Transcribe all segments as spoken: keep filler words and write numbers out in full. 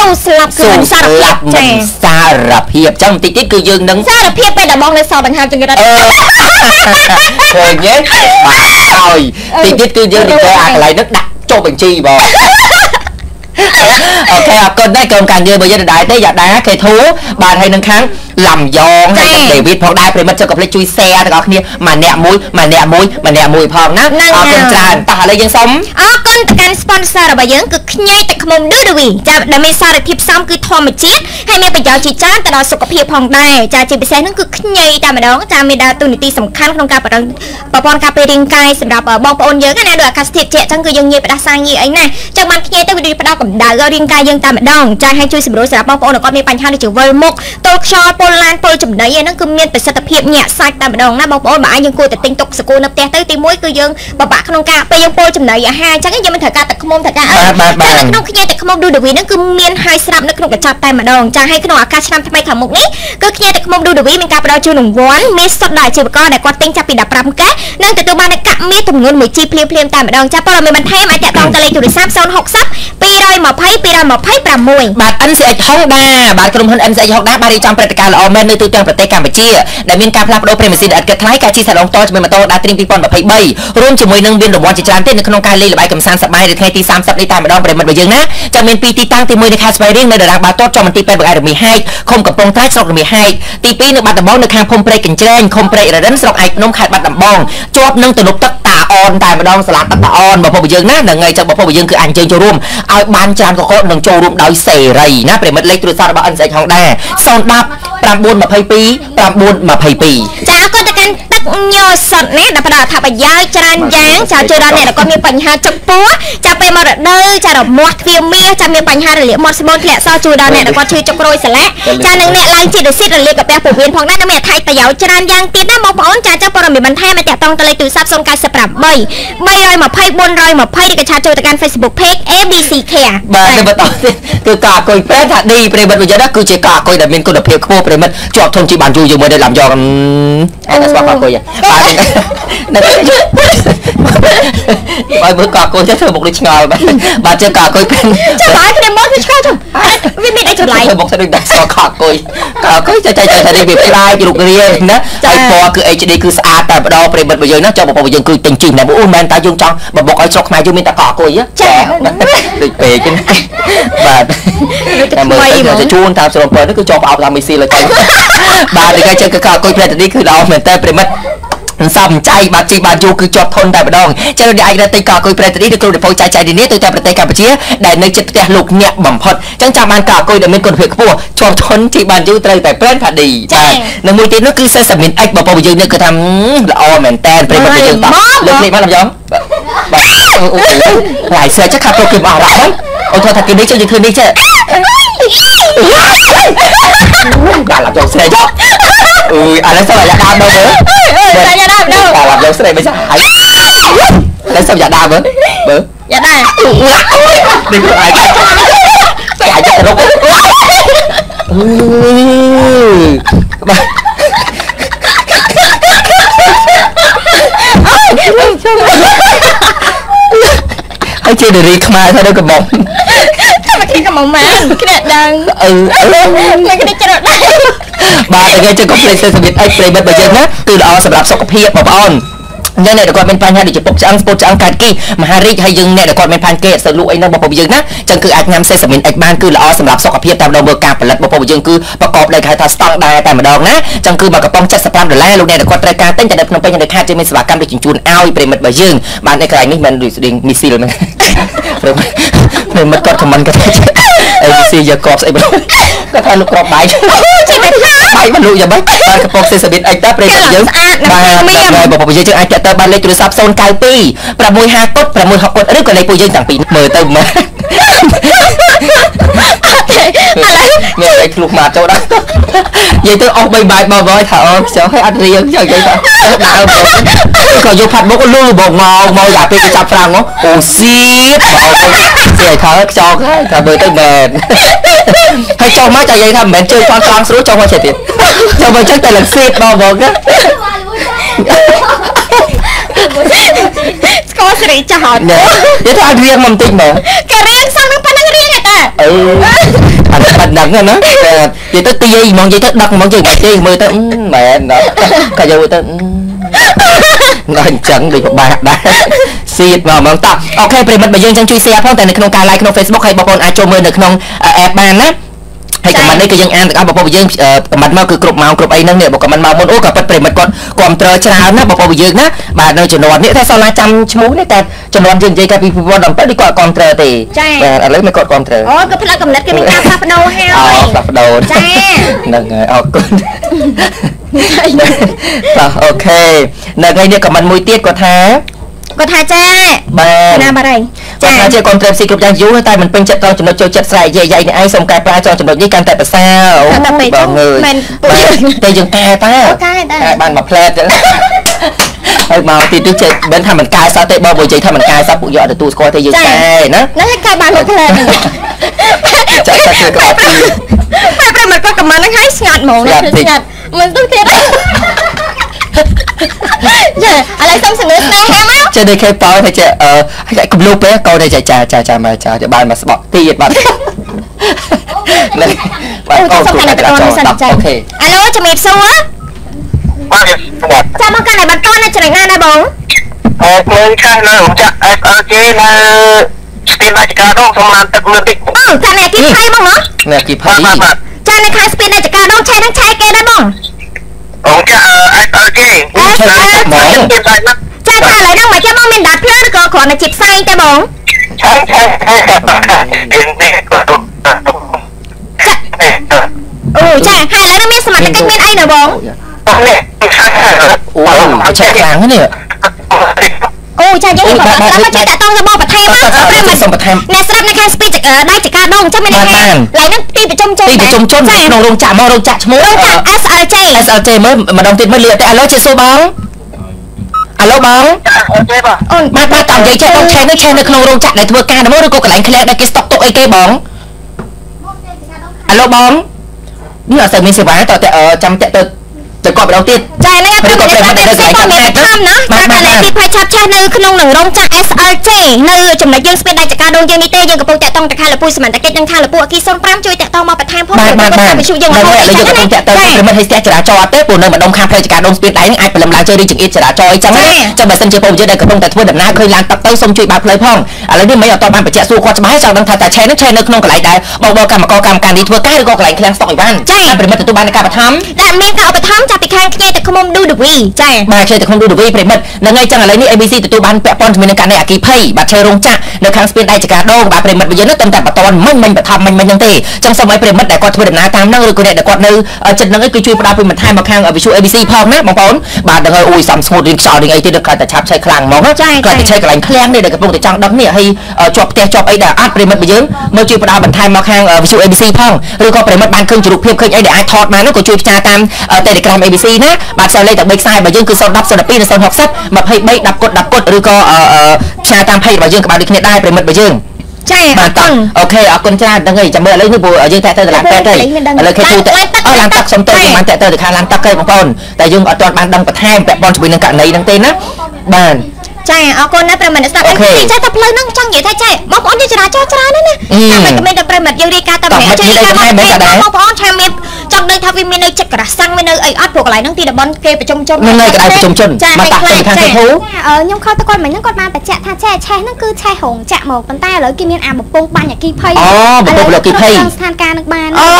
ស្លាប់គឺមិនសារភាពចាសារភាពចឹងបន្តិចទៀតគឺយើងនឹងសារភាពពេលដែលបងនៅសល់បង្ហាញចង្រិតឃើញទេបាទហើយតិចទៀតគឺយើងនិយាយអាកន្លែងនេះដាក់ចុះបញ្ជីបងអូខេអរគុណដែរក្រុមការងាររបស់យើងដែរទេយ៉ាដាគេធូបាទហើយនឹងខាងឡំយ៉ងហើយដេវីតផងដែរប្រិមិត្តចុះកុំភ្លេចជួយ share ទាំងអស់គ្នាម្នាក់មួយម្នាក់មួយម្នាក់មួយផងណាអរគុណច្រើនតោះឥឡូវយើងសុំអរគុណទៅកាន់ sponsor របស់យើងគឺខ្ញែកទឹកឃ្មុំ Dudawi ចាដែលមានសារធាតុផ្សំគឺធម្មជាតិហើយមានប្រយោជន៍ជាច្រើនទៅដល់សុខភាពផងដែរចាជាពិសេសហ្នឹងគឺខ្ញែកតែម្ដងចាមានដើរតួនាទីសំខាន់ក្នុងការប្រព័ន្ធប្រព័ន្ធការពាររាងកាយសម្រាប់បងប្អូនយើងណាដោយអាកាសធាតុជាក់អញ្ចឹងគឺយើងងាយផ្ដាសាយងាយអីណាចឹងបានខ្ញែកទៅវាផ្ដោតកម្ដៅរាងកាយយើងតែម្ដងចាឲ្យជួយសម្រួលសម្រាប់បងប្អូនដែលគាត់មានបញ្ហាដូចជាវិលមុខទល់ខ្យល់ពុលឡានពុលចំណីឯហ្នឹងគឺមានប្រសិទ្ធភាពញាក់សាច់តែម្ដងណាបងប្អូនបើអាចយើងគួរតែទិញទុកសកូនៅផ្ទះទៅទីមួយគឺយើងបបាក់ក្នុងការពេលយើងពុលចំណីអាហារអញ្ចឹងយើងមិនត្រូវការទឹកឃ្មុំត្រូវការអីតែនៅក្នុងខ្ញែកទឹកឃ្មុំ Dudawi ហ្នឹងគឺមានហើយស្រាប់នៅក្នុងកញ្ចប់តែម្ដងចាឲ្យក្នុងឱកាសឆ្នាំថ្មីខាងមុខនេះគឺខ្ញែកទឹកឃ្មុំ Dudawi មានការផ្ដល់ជូនរង្វាន់មានសុទ្ធដល់អាជីវករដែលគាត់ទិញចាប់ពីដប់ប្រាំកែនិងទទួលបានកាក់មាសទម្ងន់មួយជីភ្លាមភ្លាមតែម្ដងចាព័ត៌មានបន្ថែមអាចតាក់ទងទៅលេខទូរស័ព្ទศูนย์ หก ศูนย์ ពីរยี่สิบ ពីរยี่สิบបាទ เอ็น ซี เอช Honda បាទក្រុមហ៊ុន เอ็น ซี เอช Honda បានរៀបចំព្រឹត្តិការណ៍ល្អមែននៅទូទាំងប្រទេសកម្ពុជាដែលមានការផ្លាស់ប្ដូរប្រេម៉ាស៊ីនឥតគិតថ្លៃការជិះសាឡុងតជាមួយម៉ូតូ Datrin ពីរnghìnยี่สิบสามរួមជាមួយនឹងមានរង្វាន់ជាច្រើនទៀតនៅក្នុងការលេងល្បែងកម្សាន្តសប្បាយនៅថ្ងៃទីសាមសិបនេះតែម្ដងប្រិមិត្តរបស់យើងណាចាំមានពីរទីតាំងទីមួយនៅខេត្តស្វាយរៀងនៅតារាងបាល់ទាត់ចំមន្ទីរពេទ្យបង្អែករមៀហែកឃុំកំពង់ត្រាចស្រុករមៀហែកទីពីរនៅបាត់ដំបងនៅខាងភូមិព្រែកកញ្ជ្រែងឃុំព្រែកររិនស្រុកឯកភ្នំខេត្តបាត់ដំបងជាប់នឹងទំនប់ទឹកតាអនតែម្ដងសាលាទឹកតាអនរបស់ពួកយើងណានឹងថ្ងៃចឹងរបស់ពួកយើងគឺអញ្ជើញចូលរួមឲ្យបានច្រើនកកនឹងចូលរួមដោយសេរីណាប្រិមិត្តលេខទូរស័ព្ទរបស់ เอ็น ซี เอช Honda ศูนย์ หนึ่ง ศูนย์ เก้า ยี่สิบ ยี่สิบ เก้า ยี่สิบចាអរគុណទៅកាន់ទឹកញ័រសុទ្ធណាដែលផ្ដល់អត្ថប្រយោជន៍ច្រើនយ៉ាងចាជួយដល់អ្នកដែលគាត់មានបញ្ហាចុកពោះចាពេលមករដូវចារមាស់ទ្វារមាសចាមានបញ្ហារលាកមាត់ស្មូនធ្លាក់សជួយដល់អ្នកដែលគាត់ឈឺចុករយសន្លាក់ចានឹងអ្នកឡើងជាតិរសៀតរលាកកាពះពោះវៀនផងដែរនិងមានអត្ថប្រយោជន៍ច្រើនយ៉ាងទៀតណាបងប្អូនចាចាំព័ត៌មានបន្ថែមអាចតាក់ទងទៅលេខទូរស័ព្ទศูนย์ เก้า แปด สาม สาม ยี่สิบ สี่ ยี่สิบ ឬក៏ឆាតចូលទៅកាន់ Facebook Page เอ บี ซี Care បាទទៅបន្តទៀតគឺការអគុយប្រេថាឌីប្រិមិត្តរបស់យើងគឺជាការអគុយដែលមានគុណភាពខ្ពស់ប្រិមិត្តជាប់ធំជីបានយូរជាមួយនៅឡំយ៉ងអត់ស្គាល់ការអគុយបាទបើមើលការអគុយទៅធ្វើមុខដូចឆ្ងល់បាទបាទជាការអគុយពេលចាំបាយគ្នាមកវាឆ្កល់ទៅវាមានអីចម្លែកធ្វើមុខទៅដូចតែស្គាល់ការអគុយការអគុយចែកចែកថានេះវាផ្លាយរូបរាងណាហើយពណ៌គឺ เอช ดี គឺស្អាតតែម្ដងប្រិមិត្តរបស់យើងណាចុះបងប្អូនយើងគឺទិញជីម្នាក់អូមែនតើយើងចង់បបកឲ្យស្រុកខ្មែរយើងមានតែការអគុយចាដូចពេកបាទតែមើលទៅជួនតាមស្រុកពលនេះគឺចង់បោកតាមមីស៊ីលទៅបាទនេះគេជិះការអគុយផ្លែនេះគឺល្អមែនតើប្រិមិត្តសំចៃបាទជីបានយូរគឺជាប់ធន់តែម្ដងចឹងអ្នកអាចរកទិញកកគុយប្រេតនេះឬគ្រូដេប៉ូចែកចាយនេះទៅតាមប្រទេសកម្ពុជាដែលនៅជិតផ្ទះលោកអ្នកបំផុតចឹងចាំបានកកគុយដែលមានគុណភាពខ្ពស់ជាប់ធន់ជីបានយូរត្រូវតែប្រេនផាឌីបាទនៅមួយទៀតនោះគឺសេសាមីន X បងប្អូនយើងនេះគឺថាល្អមែនតើប្រិមត្តយើងតោះលើកនេះមកឡំយ៉ងបាទអូហើយស្អាតចាស់ខាត់ទៅគេបោះរ៉ាស់អូថាថាគេនេះចឹងយើងធ្វើនេះចេះបាទឡំយ៉ងស្រីចុះអឺឥឡូវសូមអាយ៉ាដើមមើលអាយ៉ាដើមដើមបាទឡំយ៉ងស្រីមិនចាហើយឥឡូវសូមអាយ៉ាដើមមើលមើលយ៉ាដើមនេះគឺអាយ៉ាតែអាយ៉ារុកអឺបាទហើយជានារីខ្មែរទៅនៅកំមុំតែគេកំមុំម៉ែគ្នាដឹងអឺគេគ្នាច្រត់ដែរបាទគេជិះកុំភ្លេចសេសាមីន X ប្រិមិត្តរបស់យើងណាគឺល្អសម្រាប់សុខភាពបងប្អូនយើងអ្នកដែលគាត់មានបញ្ហាដូចជាពុកឆ្អឹងស្ពុតឆ្អឹងកាត់គីមហារីកហើយយើងអ្នកដែលគាត់មានផានគេសើលក់អីនោះបងប្អូនយើងណាចឹងគឺអាចញ៉ាំសេសាមីន X បានគឺល្អសម្រាប់សុខភាពតាមដងមើលការផលិតបងប្អូនយើងគឺប្រកបដោយគេហៅថាស្តង់ដារតែម្ដងណាចឹងគឺមកកំប៉ុង칠십오ដុល្លារលោកអ្នកដែលគាត់ត្រូវការទិញតែនៅភ្នំពេញនៅខេត្តជាមានសេវាកម្មដូចជញ្ជូនឲ្យប្រិមិត្តរបស់យើងបាននៅកន្លែងនេះមិនដូចស្តៀងមីស៊ីលហ្នឹងប្រិមិត្តគាត់ខមមិនគាត់អីមីស៊ីយកកបស្អីបងគាត់ថាលោកក្របបាយចេះតែបាយមិនលក់យ៉ាងម៉េចបានកំប៉ុងសេសាមីន X តែប្រិមិត្តយើងបាទបងប្អូនយើងអាចចាក់ទៅបានលេខទូរស័ព្ទศูนย์ เก้า สอง หก ห้า កុដ หก หก កុដឬក៏លេខពួកយើងទាំងពីរមើលទៅមើលមានអីធ្លុះមកចូលដល់និយាយទៅអស់បីបាយបងបងថាអូខ្ចោះឲ្យអត់រៀងចឹងនិយាយថាដើរក៏យកផាត់មុខលូបងមកមកយ៉ាពេលចាប់ហ្វ្រាំងអូសៀតបងស្រីថាខ្ចោះហើយថាមើលទៅមែនហើយចុះមកតែនិយាយថាមិនមែនជើងផងខ្លាំងស្រួលចុះមកចេះទៀតចុះមកចឹងតែលឹកសៀតបងបងណាស្គាល់សេរីចាស់អត់និយាយថារៀងមកបន្តិចមើលគេរៀងសងនឹងប៉ុណ្ណឹងរៀងតែអឺអានេះបាត់ដឹងណានិយាយទៅទាយហ្មងនិយាយទៅដឹកហ្មងជិះបាច់ទេមើលទៅមែនដល់កាយកទៅដល់អញ្ចឹងដូចពិបាកដែរសៀតមកហ្មងតោះអូខេប្រិមិត្តបើយើងចឹងជួយ share ផងតែនៅក្នុងការ like ក្នុង Facebook ហើយបងប្អូនអាចចូលមើលនៅក្នុង app បានណាហើយខមមិននេះគឺយើងអានទាំងអស់បងប្អូនយើងខមមិនមកគឺគ្រប់ម៉ោងគ្រប់អីហ្នឹងនេះបងខមមិនមកមុនអូក៏ប៉ិតប្រិមិត្តគាត់គ្រប់ត្រច្រើនណាបងប្អូនយើងណាបាទនៅជំនាន់នេះតែសាលាចាំឈ្មោះនេះតែជំនាន់យើងនិយាយកាលពីពីរពាន់ដប់ប្រាំនេះគាត់គ្រប់ត្រទេបាទឥឡូវមិនគាត់គ្រប់ត្រអូក៏ផ្លឹកកំណត់គេមានការផ្លាស់ប្ដូរហើយអូផ្លាស់ប្ដូរចាហ្នឹងហើយអរគុណតោះអូខេនៅថ្ងៃនេះខមមិនមួយទៀតគាត់ថាគាត់ថាចាបាទណាបាត់ហើយចាថាជាកូនត្រេបស៊ីគ្រប់យ៉ាងយូរតែមិនពេញចិត្តតចំណុចចូលចិត្តស្រែកយាយយាយនេះឯងសូមកែប្រែចង់ចំណុចនេះកាន់តែប្រសើរអូបងអើយតែយើងកែតាតែបានមកផ្លែតចឹងហើយមកទីទីចេះមិនថាមិនកែសោះទេបងបើនិយាយថាមិនកែសោះពួកយកទៅទូស្គាល់ទេយើងកែណាហ្នឹងកែបានមកផ្លែតចាចាគឺក្បាត់ទីតែមិនក៏ខមមិនហ្នឹងហើយស្ងាត់ហ្មងស្ងាត់មិនទៅទៀតចាឥឡូវសុំសង្រើស្នេហាមកចេះតែគេប៉ោតែចេះអឺឲ្យកំលូបពេលកូនតែចាចាចាមកចាបានមកស្បក់ទៀតបាត់បាទអូសុំកាន់តែបន្តសិនចាអូខេអាឡូជំរាបសួរបាទចាំមកកាន់តែបន្តនៅចំណុចណាដែរបងអឺមើលខាងនៅចាក់ ép អែល ជេ នៅស្ពានដាច់ការដងសម្រាប់ទឹកមើលតិចអូកាន់តែគីផៃបងហ៎អ្នកគីផៃបាទចានៅខាងស្ពានដាច់ការដងឆៃនឹងឆៃគេដែរបងអូចាអឺ ép អែល ជេអូឆៃហ្មងចាថាឥឡូវហ្នឹងមកចាំមកមានដាត់ភ្លើឬក៏គ្រាន់តែជាផ្សែងតែបងឆៃឆៃនេះនេះក៏អូចាហើយឥឡូវមានសមត្ថកិច្ចមានអីណាបងនេះអូឆៃខ្លាំងនេះអូចាយើងក៏ដល់មកជួយតាក់តងទៅបងបន្ថែមមកប្រិមត្តសុំបន្ថែមអ្នកស្ដាប់នៅខាងស្ពីចដៃចកាដងចាំមានថាឡើយនឹងទីប្រជុំជនទីប្រជុំជនក្នុងរោងចក្រមករោងចក្រឈ្មោះเอส แอล เจเอส แอล เจ មើលម្ដងទៀតមើលលាតែឥឡូវជាសួរបងអាឡូបងអូនបាទបាទតាមនិយាយចេះបងឆែនេះឆែនៅក្នុងរោងចក្រដែលធ្វើការដែរឬក៏កន្លែងឃ្លាំងដែលគេស្តុកទុកអីគេបងអាឡូបងនេះអត់ស្អីមានសេវាតើចាំតាក់ទៅទៅគាត់ម្ដងទៀតចានេះគឺគាត់តែតែតែគាត់មានខំណាបាទតែទីផ្នែកឆាប់ឆាស់នៅក្នុងនឹងរោងចក្រ เอส แอล เจ នៅចំណុចយើងស្ពានដាច់ចកាដងយើងនេះទេយើងកំពុងតាក់ទងទៅខាងលពុយសមត្ថកិច្ចនិងខាងលពុអគី05ជួយតាក់ទងមកបន្ថែមផងបាទបាទបាទវិទ្យុយើងមកឥឡូវយើងកំពុងតាក់ទងទៅព្រមឲ្យស្ទះចរាចរណ៍អត់ទេព្រោះនៅម្ដុំខាងផ្លូវចកាដងស្ពានដៃនឹងអាចព្រលឹមឡើងជួយរីចង្អៀតចរាចរណ៍អីចឹងណាចាំបើសិនជាពលរដ្ឋដែលកំពុងតែធ្វើដំណើរឃើញឡានទឹកទៅសូមជួយបើកផ្លូវផងឥឡូវនេះមិនអត់បានបញ្ជាក់សួរគាត់ច្បាស់ចង់ដឹងថាតើឆែនឹងឆែនៅក្នុងកន្លែងដែលបងបងកម្មករកម្មការនេះធ្វើការឬក៏កន្លែងឃ្លាំងស្តុកអីបានចាព្រមទទួលបានការបន្ថែមដែលមានការឧបត្ថម្ភចាប់ពីខាងខ្ញែទឹកឃុំឌូដវីចាបាទឆែទឹកឃុំឌូដវីប្រិមិត្តនឹងថ្ងៃចឹងឥឡូវនេះ เอ ប៊ី ซี ទទួលបានពាក់ព័ន្ធជាមួយនឹងករណីអគិភ័យបាទឆែរោងចក្រនៅខាងស្ពានដៃចកាដងបាទប្រិមិត្តយើងនឹងតែបន្តមិនមិនបឋមមិនមិនហ្នឹងទេចឹងសូមឲ្យប្រិមិត្តដែលគាត់ធ្វើដំណើរតាមហ្នឹងឬក៏អ្នកដែលគាត់នៅចិត្តហ្នឹងគឺជួយផ្ដល់ពីបន្ថែមមកខាងវិទ្យុ เอ ប៊ី ซี ផងណាបងប្អូនបាទដល់ហើយអូយសំស្ងួតរៀងខ្សោយរៀងអីទៀតគាត់តែឆាប់ឆែខ្លាំងហ្មងណាគាត់តែឆែកន្លែងឃ្លាំងនេះដែលកំពុងតែចង់ដឹងនេះហើយជាប់ផ្ទះជាប់អីដែលអាចប្រិមិត្តយើងមើលជួយផ្ដល់បន្ថែមមកខាងវិទ្យុ เอ ប៊ី ซี ផងឬក៏ប្រិមិត្តបានឃើញរូបភាពឃើញអីដែលអាចថតបាននោះក៏ជួយផ្សាយតាម Telegram เอ ប៊ី ซี ណាបាទខ្សែលេខតែបីខ្សែរបស់យើងគឺศูนย์ หนึ่ง ศูนย์ สอง หนึ่ง สอง หก ยี่สิบ ยี่สิบ 10 កុដ 10 កុដឬក៏ផ្សាយតាម page របស់យើងក្បាលដូចគ្នាដែរប្រិមិត្តរបស់យើងចាបាទតោះអូខេអរគុណច្រើនដឹងហើយចាំមើលឥឡូវនេះព្រោះយើងតែទៅតឡានពេទ្យហើយឥឡូវគេទូទៅអស់ឡានទឹកសុំទៅខ្ញុំបានតែទៅទៅខាងឡានទឹកទេបងប្អូនតែយើងអត់ទាន់បានដឹងបន្ថែមពាក់ព័ន្ធជាមួយនឹងករណីហ្នឹងទេណាបាទចាអរគុណណាស់ប្រិមិត្តស្ដាប់អីចេះតែផ្លូវហ្នឹងចង់និយាយថាចេះបងប្អូនយើងចរាចរណ៍ច្រើនណាស់ណាតែមិនមែនតែប្រិមិត្តយើងរាយការណ៍តែម្នាក់ជួយការបងប្អូនថាមានចង់ដឹងថាវាមាននៅចិត្តក្រាស់សាំងមាននៅអីអត់ព្រោះកន្លែងហ្នឹងទីតំបន់គេប្រជុំជននៅនៅកន្លែងប្រជុំជនមកតាក់ទៅខាងគេធូខ្ញុំខលទៅគាត់មិញហ្នឹងគាត់បានបញ្ជាក់ថាឆែឆែហ្នឹងគឺឆែរោងចក្រមកប៉ុន្តែឥឡូវគេមានអាបំពង់បាញ់អគិភ័យអូបំពង់អគិភ័យស្ថានភាពនឹងបានអូ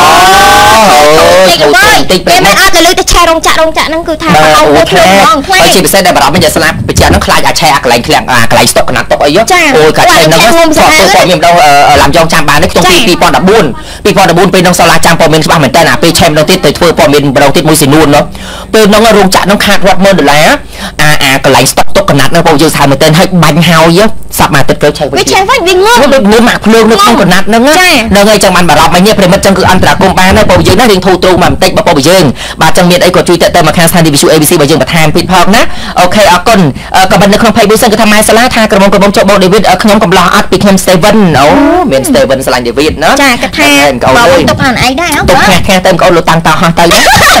តិចពេកមិនអត់ទៅលើទៅឆែរោងចក្ររោងចក្រហ្នឹងគឺថាបោកទៅខ្លួនហ្មងខ្លាំងហើយជាពិសេសដែលបារម្ភមិនស្លាប់បញ្ជាក់ហ្នឹងខ្លាចអាចឆែអាកន្លែងឃ្លាំងអាកន្លែងស្តុកកណាត់តុកអីអូយកាត់ឆែហ្នឹងគាត់គាត់មានម្ដងឡាំយ៉ងចាំបាននេះក្នុងពីពីរពាន់ដប់បួនពីរពាន់ដប់បួនពេលនោះសាលាចាំព័ត៌មានច្បាស់មែនតើអាពេលឆែម្ដងទៀតទៅធ្វើព័ត៌មានម្ដងទៀតមួយស៊ីនួននោះពេលនោះរោងចក្រនោះខាតរាប់ម៉ឺនដុល្លារអាអាកន្លែងស្តុកតុកកណាត់នោះបងយើងស្ហៅមែនតើហើយបាញ់ហើយសាប់មកទឹកទៅឆែវិញវាឆែវិញវាងងដូចមានម៉ាក់ភ្លើងនៅក្នុងកណាត់ហ្នឹងហ្នឹងហើយចឹងបានបារម្ភមិញនេះប្រិមិត្តចឹងគឺអន្តរាគមបានហើយបងយើងណារៀងធូរទ្រូងមកបន្តិចបងប្អូនយើងបាទចឹងមានអីក៏ជួយតាក់ទងមកខាងស្ថានីយ៍វិទ្យុ เอ ប៊ី ซี របស់យើងបន្ថែមពីផងណាអូខេអរគុណក៏មិននៅក្នុង Facebook សិនគឺថាម៉ែសាឡាថាក្រុមក្រុមចុះបង David ខ្ញុំកំឡោះអត់ពីខ្ញុំ Steven អូមាន Steven ឆ្លាញ់ David ណាចាគាត់ថាបងទុកអានអីដែរអើទុកខាស់ខាស់ទៅកូនលោកតាំងតោះទៅ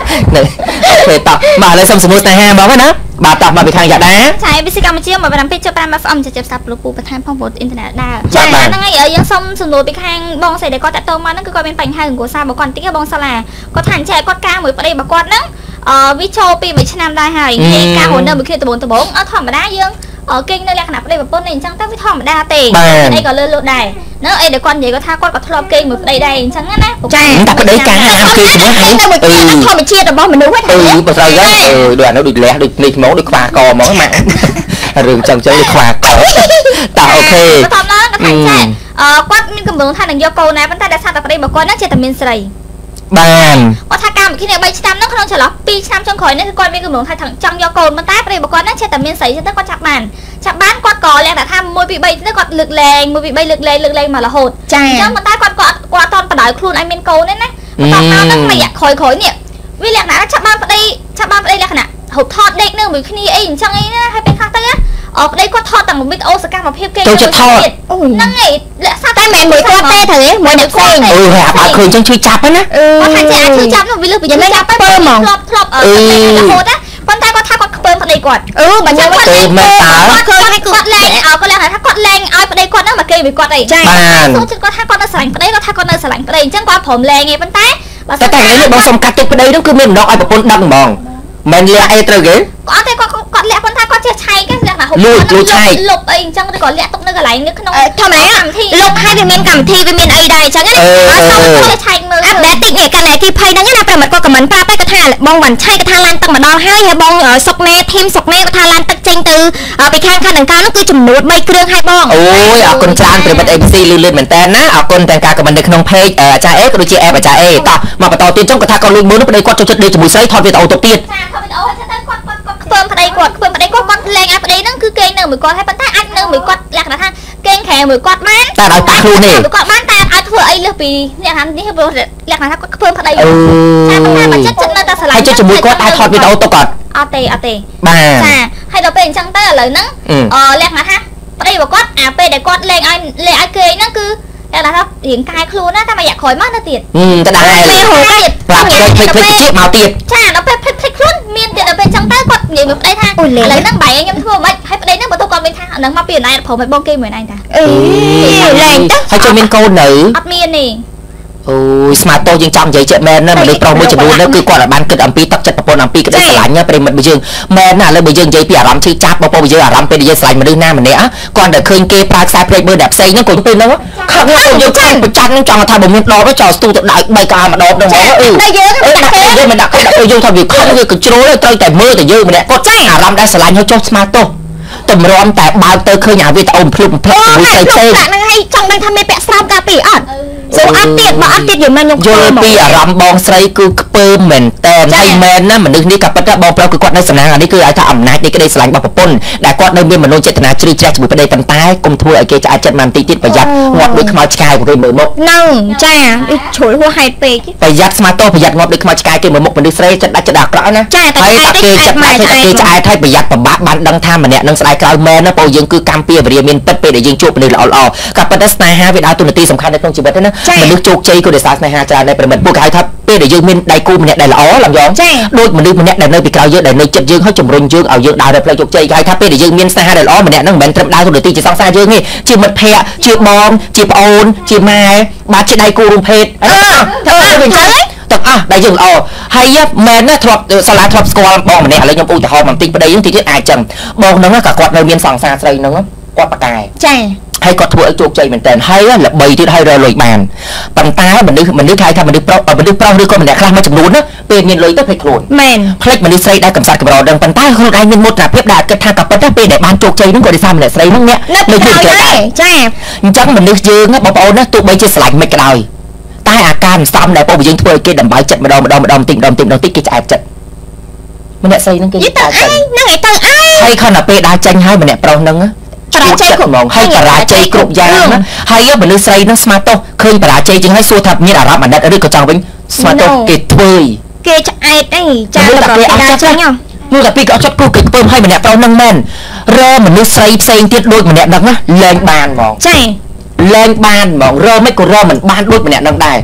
អូខេតោះបាទឥឡូវសុំសួរស្នេហាបងណាបាទតោះមកពីខាងយ៉ាដាចាវិសកម្មជាមកបានពេកចុះតាម ép អឹម ចាប់ស្ដាប់លោកពូបន្ថែមផងព្រោះអ៊ីនធឺណិតដើរចាហ្នឹងហើយយើងសុំសំណួរពីខាងបងស្រីដែលគាត់តាក់ទងមកហ្នឹងគឺគាត់មានបញ្ហាគ្រួសាររបស់គាត់បន្តិចបងសាឡាគាត់ថាអញ្ចឹងគាត់ការមួយប្តីរបស់គាត់ហ្នឹងអឺវាចូលពីមួយឆ្នាំដែរហើយនិយាយការរស់នៅមួយគ្នាដបងដបងអត់ធម្មតាយើងគេងនៅលក្ខណៈប្តីប្រពន្ធនេះអញ្ចឹងទៅវាធម្មតាទេអីក៏លើលោដែរនៅអីដែលគាត់និយាយគាត់ថាគាត់ក៏ធ្លាប់គេងមួយប្តីដែរអញ្ចឹងណាចាតែប្តីការហាមគេជាមួយហើយទៅមួយគ្នាធម្មជាតិរបស់មនុស្សហ្នឹងអឺបើស្អីហ្នឹងអឺដូចអានោះដូចលះដូចនេះហ្មងដូចខ្វាកហ្មងម៉ាក់រឿងចឹងចឹងដូចខ្វាកតោះអូខេគាត់ថាណាគាត់ថាចាអឺគាត់មានកម្រងថានឹងយកកូនដែរប៉ុន្តែដោយសារតែប្តីរបស់គាត់ហ្នឹងជាតែមានស្រីបានគាត់ថាកម្មវិធីនេះបីឆ្នាំហ្នឹងក្នុងចន្លោះពីរឆ្នាំចុងក្រោយនេះគឺគាត់មានកម្រងថាចង់យកកូនប៉ុន្តែប្តីរបស់គាត់ហ្នឹងជាតែមានស្រីចឹងទៅគាត់ចាប់បានចាប់បានគាត់ក៏លះតែថាមួយពីរបីទៅគាត់លើកលែងមួយពីរបីលើកលែងលើកលែងមករហូតចាអញ្ចឹងប៉ុន្តែគាត់គាត់គាត់អត់តបដៅខ្លួនឲ្យមានកូនទេណាបន្តមកហ្នឹងរយៈក្រោយក្រោយនេះវាលក្ខណៈចាប់បានប្តីចាប់បានប្តីលក្ខណៈហូបថតដេកនឹងមួយគ្នាអីអញ្ចឹងអីណាហើយពេលខ្លះទៅអប្តីគាត់ថតទាំងវីដេអូសកម្មភាពគេចូលចិត្តថតហ្នឹងហើយលក្ខណៈតែមិនមួយគាត់ទេត្រូវមួយអ្នកផ្សេងអឺហើយអត់ឃើញអញ្ចឹងជួយចាប់ណាគាត់ថាចាជួយចាប់នោះវាលើពីចាប់ទៅធ្លាប់ធ្លាប់អឺរហូតណាប៉ុន្តែគាត់ថាគាត់ខ្ពើមប្តីគាត់អឺបើយ៉ាងគាត់លេងគាត់ឃើញឲ្យគាត់លេងឲ្យគាត់លេងថាគាត់លេងឲ្យប្តីគាត់ហ្នឹងមកគេវាគាត់អីចាបានគាត់ថាគាត់នៅស្រឡាញ់ប្តីគាត់ថាគាត់នៅស្រឡាញ់ប្តីអញ្ចឹងគាត់ព្រមលេងឯងប៉ុន្តែតែតែនេះបងសុំកាត់ទុកប្តីហ្នឹងគឺមានម្ដងឲ្យប្រពន្ធដឹងហ្មងមិនលះអីត្រូវគេអត់ទេគាត់គាត់លាក់ប៉ុន្តែគាត់ចេះឆែកគេលះណាហូបលុយលុយឆែកលុបអីអញ្ចឹងឬក៏លាក់ទុកនៅកន្លែងនេះក្នុងធម្មតាកម្មវិធីលុបហើយវាមានកម្មវិធីវាមានអីដែរអញ្ចឹងណាអត់សុំគាត់ឆែកមើលអាប់ដេតតិចនេះកន្លែងទីភ័យហ្នឹងណាប្រិមត្តគាត់ខមមិនប្រាប់តែគាត់ថាបងវ៉ាន់ឆៃគាត់ថាឡានទឹកមកដល់ហើយហើយបងសុកណែធីមសុកណែគាត់ថាឡានទឹកចេញទៅពីខាងខាងដង្កោនោះគឺចំនួនបីគ្រឿងហើយបងអូយអរគុណច្រើនប្រិមត្ត เอ ប៊ី ซี លឿនលឿនមែនតើណាអរគុណទាំងការខមមិននៅក្នុង page អាចារ្យអេក៏ដូចជា app អាចារ្យអេតោះមកបន្តទៀតចុងគាត់ថាគាត់លួចមើលនោះប្តីគាត់ចូលចិត្តដេកជាមួយស្រីថតវីដេអូទៅទៀតចាថតវីដេអូហើយទៅគាត់គាត់គាត់ខ្ពើមប្តីគាត់ខ្ពើមប្តីគាត់គាត់លេងឲ្យប្តីហ្នឹងគឺគេងនៅមួយគាត់ហើយប៉ុន្តែអាចនៅមួយគាត់លក្ខណៈថាគេងខែមួយគាត់បានតែឲ្យប៉ះខ្លួនទេគាត់បានតែអាចធ្វើអីលើសពីអ្នកថានេះព្រោះលក្ខណៈថាគាត់ខ្ពើមប្តីចាប៉ុន្តែបើចិត្តចិត្តនៅតែស្រឡាញ់ហើយចិត្តជាមួយគាត់អាចថតវីដេអូទៅគាត់អត់ទេអត់ទេបាទចាហើយដល់ពេលអញ្ចឹងទៅឥឡូវហ្នឹងអឺលក្ខណៈថាប្តីរបស់គាត់អាពេលដែលគាត់លេងឲ្យលេងឲ្យគេហ្នឹងគឺតែថារៀងកាយខ្លួនណាតែរយៈក្រោយមកទៅទៀតទៅដែរពេលហូរទៀតប្រាប់ភ្លេចភ្លេចភ្លេចទៀតមកទៀតចាដល់ពេលភ្លេចភ្លេចខ្លួនមានទៀតដល់ពេលអញ្ចឹងទៅគាត់និយាយមួយប្តីថាឥឡូវហ្នឹងបែរខ្ញុំធ្វើមិនហើយប្តីហ្នឹងបើទៅគាត់វិញថាហ្នឹងមកពីណៃព្រមឲ្យបងគេមួយណៃតាអេលេងទៅហើយចូលមានកូននៅអត់មានទេអូយស្មាតតូយើងចង់និយាយចេះមែនណាមនុស្សប្រុសមួយចំនួននោះគឺគាត់បានគិតអំពីទឹកចិត្តប្រពន្ធអំពីក្តីស្រឡាញ់ណាប្រិមិត្តរបស់យើងមែនណាឥឡូវបើយើងនិយាយពីអារម្មណ៍ឈឺចាប់បងប្អូនយើងអារម្មណ៍ពេលយើងស្រឡាញ់មនុស្សណាម្នាក់គាត់តែឃើញគេប្រើខ្សែភ្នែកមើលតែផ្សេងហ្នឹងគាត់ពេលហ្នឹងខឹងណាស់យើងចាញ់ប្រចាំហ្នឹងចង់ថាបើមានដបចោលស្ទូទៅដាក់បីកាលម្ដងហ្នឹងហ្មងអឺតែយើងដាក់គេយើងមិនដាក់គេដាក់គេយើងថាវាខឹងវាកញ្ជ្រោលត្រូវតែមើលតែយើងម្នាក់គាត់អារម្មណ៍ដែលស្រឡាញ់ហើយចុះស្មាតតូតម្រាំតែបើកទៅឃើញអាវីដេអូភ្លុកភ្លុកមួយស្អីផ្សេងហ្នឹងហើយចង់ដឹងថាមានពាក់ស្រោមកាពីអត់សូអត់ទៀតបើអត់ទៀតយើងមិនខ្ញុំយល់ពីអារម្មណ៍បងស្រីគឺខ្ពើមមែនតើហើយមែនណាមនុស្សនេះក៏ប៉ុន្តែបងប្រុសគឺគាត់នៅសំណាងអានេះគឺឲ្យថាអំណាចនៃក្តីស្រឡាញ់របស់ប្រពន្ធដែលគាត់នៅមានមនោចេតនាជ្រៅជ្រះជាមួយប្តីប៉ុន្តែកុំធ្វើឲ្យគេឆ្អែតចិត្តបានតិចទៀតប្រយ័ត្នងាប់ដូចខ្មោចឆ្កែគេមើលមុខហ្នឹងចាជ្រុលហួសហេតុពេកប្រយ័ត្នស្មាតតប្រយ័ត្នងាប់ដូចខ្មោចឆ្កែគេមើលមុខមនុស្សស្រីចិត្តដាច់ចិត្តអាក្រក់ណាហើយតែគេចិត្តដាច់ចិត្តគេឆ្អែតហើយប្រយ័ត្នប្របាក់បានដឹងថាម្នាក់នឹងស្ដាយក្រោយមែនណាព្រោះយើងគឺកម្មពីវិរិយមានពិតពេលដែលយើងជួបមនុស្សល្អល្អក៏ប៉ុន្តែស្នេហាវាដើរតួនាទីសំខាន់នៅក្នុងជីវិតណាមនុស្សជោគជ័យក៏ដោយសារស្នេហាច្រើនដែរប្រិមិត្តពួកគេហៅថាពេលដែលយើងមានដៃគូម្នាក់ដែលល្អឡំយងដូចមនុស្សម្នាក់ដែលនៅពីក្រោយយើងដែលនៅចិត្តយើងហើយជំរុញយើងឲ្យយើងដើរទៅផ្លូវជោគជ័យគេហៅថាពេលដែលយើងមានស្នេហាដែលល្អម្នាក់ហ្នឹងមិនមែនត្រឹមដើរតួនាទីជាសង្សារយើងទេជាមិត្តភក្តិជាបងជាប្អូនជាម៉ែបាទជាដៃគូរួមភេទអឺធ្វើឲ្យវិញចឹងទាំងអស់ដែលយើងល្អហើយមែនណាធ្លាប់សាលាធ្លាប់ស្គាល់បងម្នាក់ឥឡូវខ្ញុំឧទាហរណ៍បន្តិចប្តីហ្នឹងតិចទៀតអាចចឹងបងហ្នឹងក៏គាត់នៅមានសង្សារស្រីហ្នឹងគាត់ប្រកែចាហើយគាត់ធ្វើឲ្យជោគជ័យមែនតើហើយល្បីទៀតហើយរលុយបានប៉ុន្តែមនុស្សមនុស្សគេថាមនុស្សប្រុសមនុស្សប្រុសឬក៏ម្នាក់ខ្លះមួយចំនួនណាពេលមានលុយទៅភ្លេចខ្លួនមែនភ្លេចមនុស្សស្រីដែលកំសត់កម្រដឹងប៉ុន្តែខ្លួនឯងមានមោទនភាពដែលគិតថាក៏ប៉ុន្តែពេលដែលបានជោគជ័យហ្នឹងក៏ដោយសារម្នាក់ស្រីហ្នឹងអ្នកនៅជួយគេដែរចាអញ្ចឹងមនុស្សយើងបងប្អូនណាទោះបីជាស្រឡាញ់មិនក៏ដោយតែអាការមិនសមដែលពួកយើងធ្វើឲ្យគេដំបាយចិត្តម្ដងម្ដងម្ដងតិចម្ដងតិចម្ដងតិចគេឆ្អែតចិត្តម្នាក់ស្រីហ្នឹងគេទៅឯងហ្នឹងឯងទៅឯងហើយខណៈពេលដើរចេញហើយម្នាក់ប្រុសហ្នឹងបរាជ័យគ្រប់ហ្មងហើយបរាជ័យគ្រប់យ៉ាងណាហើយមនុស្សស្រីនោះស្មាតទោសឃើញបរាជ័យជាងហើយសួរថាមានអារម្មណ៍អាណិតឬក៏ចង់វិញស្មាតទោសគេធ្វើគេឆ្អែតអីចាតែគេអត់ចេញនោះតែពីក៏អត់ចិត្តគូគេខ្ពើមឲ្យម្នាក់ប្រុសហ្នឹងមែនរមនុស្សស្រីផ្សេងទៀតដូចម្នាក់ហ្នឹងណាលែងបានហ្មងចាលែងបានហ្មងរមិនក៏រមិនបានដូចម្នាក់ហ្នឹងដែរ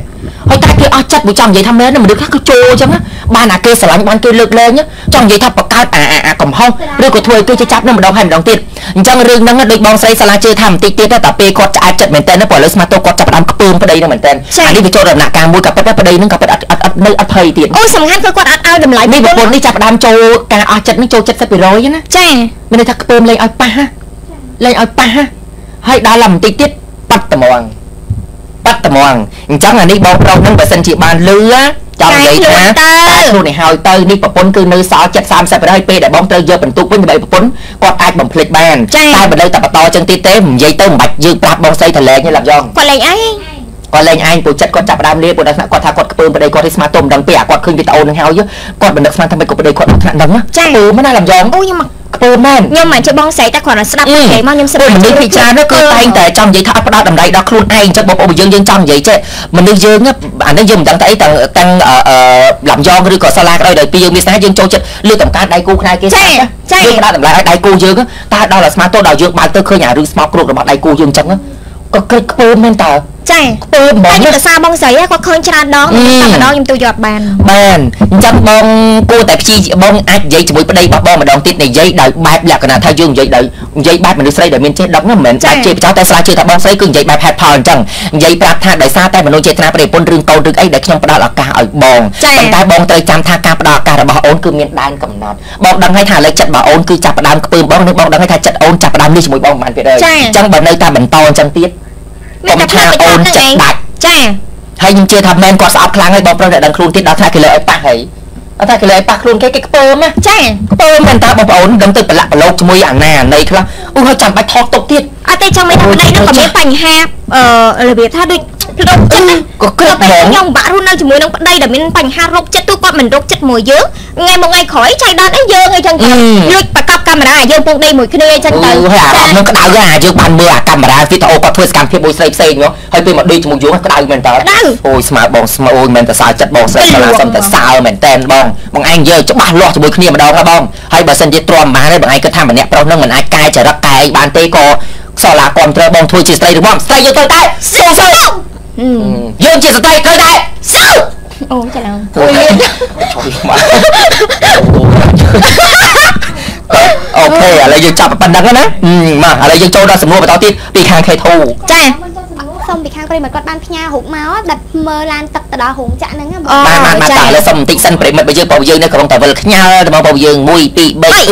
ហើយតែគេអស់ចិត្តមួយចង់និយាយថាមែនមនុស្សខ្លះគឺចូលអញ្ចឹងបានអាគេស្រឡាញ់បានគេលើកលែងចង់និយាយថាបង្កើតអាអាកំហុសឬក៏ធ្វើឲ្យគេចាប់នឹងម្ដងហើយម្ដងទៀតអញ្ចឹងរឿងហ្នឹងដូចបងស្រីសាឡាជឿថាបន្តិចទៀតតែពេលគាត់ឆ្អែតចិត្តមែនតើព្រោះឥឡូវស្មាតូគាត់ចាប់ផ្ដើមខ្ពើមប្តីហ្នឹងមែនតើអានេះវាចូលដំណាក់កាលមួយក៏ប៉ុន្តែប្តីហ្នឹងក៏ប៉ុន្តែអត់អត់នៅអត់ភ័យទៀតអូសំខាន់គឺគាត់អត់ឲ្យតម្លៃនេះប្រពន្ធនេះចាប់ផ្ដើមចូលការអស់ចិត្តនេះចូល เจ็ดสิบเปอร์เซ็นต์ ណាចាមានន័យថាខ្ពើមលេងឲ្យប៉ះលេងឲ្យប៉ះហើយដល់ឡាបន្តិចទៀតបាត់ត្មងបាត់ត្មងអញ្ចឹងអានេះបងប្រុសហ្នឹងបើសិនជាបានលឺចង់និយាយថាតែខ្លួននេះហើយទៅនេះប្រពន្ធគឺនៅសល់ចិត្ត 30% ហើយពេលដែលបងត្រូវយកបន្ទុកវិញដើម្បីប្រពន្ធគាត់អាចបំភ្លេចបានតែបើនៅតែបន្តចឹងទៀតទេនិយាយទៅមិនបាច់យើងប្រាប់បងស្រីទៅលេងទេឡាប់យ៉ងគាត់លេងអីគាត់លេងឯងពូចិត្តគាត់ចាប់ដើមលេងព្រោះគាត់ថាគាត់ខ្ពើមប្តីគាត់ឲ្យស្មាតទុំដឹងពីអាគាត់ឃើញវីដេអូនឹងហើយគាត់មិននឹកស្មានថាមិនគាត់ប្តីគាត់អត់ថ្នាក់ដឹងណាពើមិនណាឡាប់យ៉ងអូខ្ញុំខ្ពើមមែនខ្ញុំមិនចេះបងស្រីតែគាត់ស្ដាប់គេមកខ្ញុំស្ដាប់មនុស្សពិចារណាគឺតែងតែចង់និយាយថាអត់ផ្ដោតតម្លៃដល់ខ្លួនឯងចឹងបងប្អូនយើងយើងចង់និយាយចេះមនុស្សយើងអានេះយើងមិនដឹងតែអីទាំងទាំងឡាំយ៉ងឬក៏សាឡាក៏ដោយដោយពីយើងមានស្នេហ៍យើងចូលចិត្តលើកតម្កើងដៃគូខ្នែគេស្អាតយើងផ្ដោតតម្លៃឲ្យដៃគូយើងតែដល់តែស្មាតទុំដល់យើងបើកទៅឃើញអារឿងស្មោកគ្រោករបស់ដៃគូយើងចឹងក៏គិតខ្ពើមមែនតើចាខ្ពើមហ្មងខ្ញុំទៅសារបងស្រីគាត់ឃើញច្រើនដងតែម្ដងខ្ញុំទៅយកបានបានអញ្ចឹងបងគួរតែព្យាបងអាចនិយាយជាមួយប្តីរបស់បងម្ដងទៀតនិយាយដោយបែបលក្ខណៈថាយើងនិយាយដោយនិយាយបែបមនុស្សស្រីដែលមានចេះដឹងមិនមែនតែជេរបចោលតែស្លាជឿថាបងស្រីគឺនិយាយបែបហេតុផលអញ្ចឹងនិយាយប្រាប់ថាដោយសារតែមនុស្សចេតនាប្តីប្រពន្ធរឿងកូនរឿងអីដែលខ្ញុំផ្ដល់ឱកាសឲ្យបងប៉ុន្តែបងត្រូវចាំថាការផ្ដល់ឱកាសរបស់អូនគឺមានដែនកំណត់បងដឹងហើយថាឥឡូវចិត្តរបស់អូនគឺចាប់ផ្ដើមខ្ពើមបងនិងបងដឹងហើយថាចិត្តអូនចាប់ផ្ដើមនេះជាមួយបងមិនបានទៀតទេអញ្ចឹងបើនៅតែបន្តអញ្ចឹងទៀតមានតែថាអូនចិត្តដាច់ចាហើយខ្ញុំជឿថាមែនគាត់ស្អប់ខ្លាំងហើយបងប្រុសតែដឹងខ្លួនទៀតដល់ថាគេលើឲ្យប៉ះហើយអត់ថាគេលើឲ្យប៉ះខ្លួនគេគេខ្ពើមណាចាខ្ពើមមែនតើបងប្អូនដឹងទៅប្រឡាក់ប្រឡូកជាមួយអាណាអាណីខ្លះអូហើយចាំបាច់ថតទុកទៀតអត់ទេចង់មានថាប្តីនឹងក៏មានបញ្ហាអឺរបៀបថាដូចរោគចិត្តក៏គិតតែខ្ញុំបាក់រស់នៅជាមួយនឹងប្តីដែលមានបញ្ហារោគចិត្តទូគាត់មិនរោគចិត្តមួយយើងថ្ងៃមួយថ្ងៃក្រោយចៃដន្យអីយើងអីចឹងទៅលួចបកកាប់កាមេរ៉ាយើងពងដេកមួយគ្នាអីចឹងទៅហើយអារម្មណ៍នឹងក្តៅអាយើងបានមើលអាកាមេរ៉ាវីដេអូគាត់ធ្វើសកម្មភាពមួយស្រីផ្សេងហ៎ហើយពេលមកដេកជាមួយយើងក្តៅមែនតើអូយស្មើបងស្មើអូយមែនតើសើចិត្តបងស្រីស្លាសុំតែសើមែនតែនបងបងឯងយើងច្បាស់លាស់ជាមួយគ្នាម្ដងហ៎បងហើយបើសិនជាទ្រាំបានហើយបងឯងគិតថាម្នាក់ប្រុសនឹងមិនអាចកែចរិតកែអីបានទេក៏សាឡាគាំទ្របងធ្វើជាស្រីរបស់ស្រីយើងត្រូវតែស៊ូស៊ូយើងជាស្ត្រីត្រូវតែស៊ូអូច្រឡំអូយជួយមកអូខេឥឡូវយើងចាប់ប៉ុណ្ណឹងណាមកឥឡូវយើងចូលដល់សំណួរបន្តទៀតពីខាង ខេ ធូចាសុំពីខាងប្រិមិត្តគាត់បានផ្ញើរូបមកដាក់មើលឡានទឹកទៅដល់រោងចក្រហ្នឹងបានបានបានតែឥឡូវសុំបន្តិចសិនប្រិមិត្តរបស់យើងបងយើងនៅក្រុងតាវិលខ្ញើទៅមកបងយើងមួយពីរបីអឺ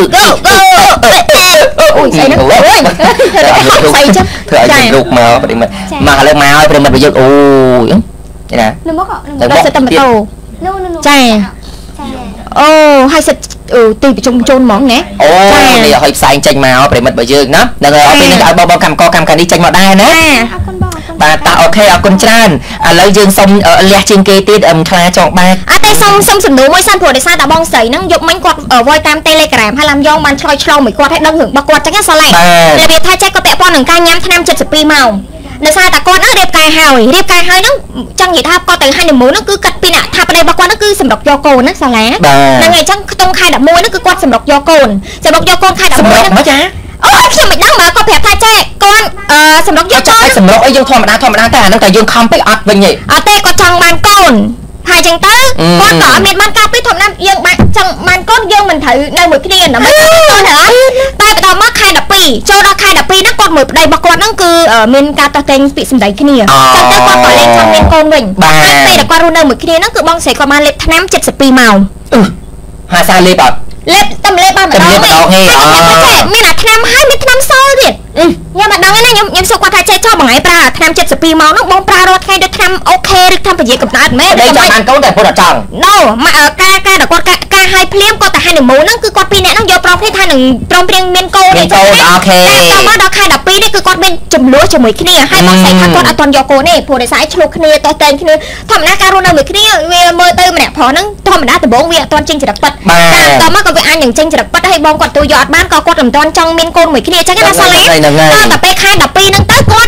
អូយស្អីហ្នឹងអូយស្អីចឹងធ្វើឲ្យយើងរូបមកប្រិមិត្តមកឥឡូវមកឲ្យប្រិមិត្តរបស់យើងអូយណានៅមកនៅមកទៅម៉ូតូចាអូហើយសិតទីប្រជុំជូនហ្មងណាអូនេះឲ្យផ្សាយចេញមកប្រិមិត្តរបស់យើងណាដល់ហើយពេលនេះឲ្យបងបងកម្មករកម្មការនេះចេញមកដែរណាអរគុណបងបាទតាអូខេអរគុណច្រើនឥឡូវយើងសុំលះជាងគេទៀតខ្លាចងបាក់អត់ទេសុំសុំសំណួរមួយសិនព្រោះដោយសារតែបងស្រីហ្នឹងយកមិញគាត់វយតាម Telegram ហើយឡាំយ៉ងបានឆ្លើយឆ្លងមួយគាត់ឲ្យដឹងរឿងរបស់គាត់ចឹងសាឡេរបៀបថាចេះគាត់ពាក់ព័ន្ធនឹងការញ៉ាំថ្នាំседьдесят дваម៉ោងដោយសារតែគាត់ហ្នឹងរៀបការហើយរៀបការហើយហ្នឹងចង់និយាយថាគាត់ទៅ honeymoon ហ្នឹងគឺគាត់ពីអ្នកថាប្តីរបស់គាត់ហ្នឹងគឺសម្រុកយកកូនណាសាឡាហ្នឹងហើយអញ្ចឹងក្នុងខែដប់មួយហ្នឹងគឺគាត់សម្រុកយកកូនសម្រុកយកកូនខែដប់មួយហ្នឹងចាអូយខ្ញុំមិនដឹងបើគាត់ប្រាប់ថាចេះគាត់អឺសម្រុកយកកូនសម្រុកអីយើងធម្មតាធម្មតាតែអាហ្នឹងតែយើងខំពេកអត់វិញទេអត់ទេគាត់ចង់បានកូនហើយចឹងទៅគាត់ក៏អត់មានបានការពីធម្មតាយើងបានចង់បានកូនយើងមិនត្រូវនៅមួយគ្នាដើម្បីកូនហ៎តែបន្តមកខែដប់ពីរចូលដល់ខែដប់ពីរហ្នឹងគាត់មួយប្តីរបស់គាត់ហ្នឹងគឺមានការតោះតែងពាក្យសម្ដីគ្នាចឹងទៅគាត់ក៏លេងចង់មានកូនវិញហើយពេលដែលគាត់រស់នៅមួយគ្នាហ្នឹងគឺបងស្រីគាត់បានលេបថ្នាំседьдесят дваម៉ោងហាសាលេបអត់លេបតែលេបបានម្ដងទេមានអាថ្នាំហើយមានថ្នាំសល់ទៀតខ្ញុំមិនដឹងទេណាខ្ញុំខ្ញុំសួរគាត់ថាចេះចោលបងឯងប្រើថ្នាំседьдесят дваម៉ោងហ្នឹងបងប្រើរាល់ថ្ងៃដូចថ្នាំអូខេឬថ្នាំពជាកំណើតមែនតែចាំបានកូនតែគាត់អត់ចង់ No មកការការដែលគាត់ការឲ្យភ្លាមគាត់ទៅ honeymoon ហ្នឹងគឺគាត់ពីរនាក់ហ្នឹងយកប្រុសគ្នាថានឹងព្រមព្រៀងមានកូនទេអូខេតែមកដល់ខែដប់ពីរនេះគឺគាត់មានចំនួនជាមួយគ្នាហើយបងស្រីថាគាត់អត់ទាន់យកកូនទេព្រោះដោយសារឆ្លោះគ្នាតោះតែងគ្នាធម្មតាការរស់នៅមួយគ្នាវាមើលទៅម្នាក់ប្រុសហ្នឹងធម្មតាដំបូងវាអត់ទាន់ចេញចរិតពិតតែតមកក៏វាអាចនឹងចេញចរិតពិតហើយបងគាត់ទូយកអត់បានក៏គាត់មិនទាន់ចង់មានកូនមួយគ្នាអញ្ចឹងណាសាឡេតតែពេលខែដប់ពីរហ្នឹងទៅគាត់ពេល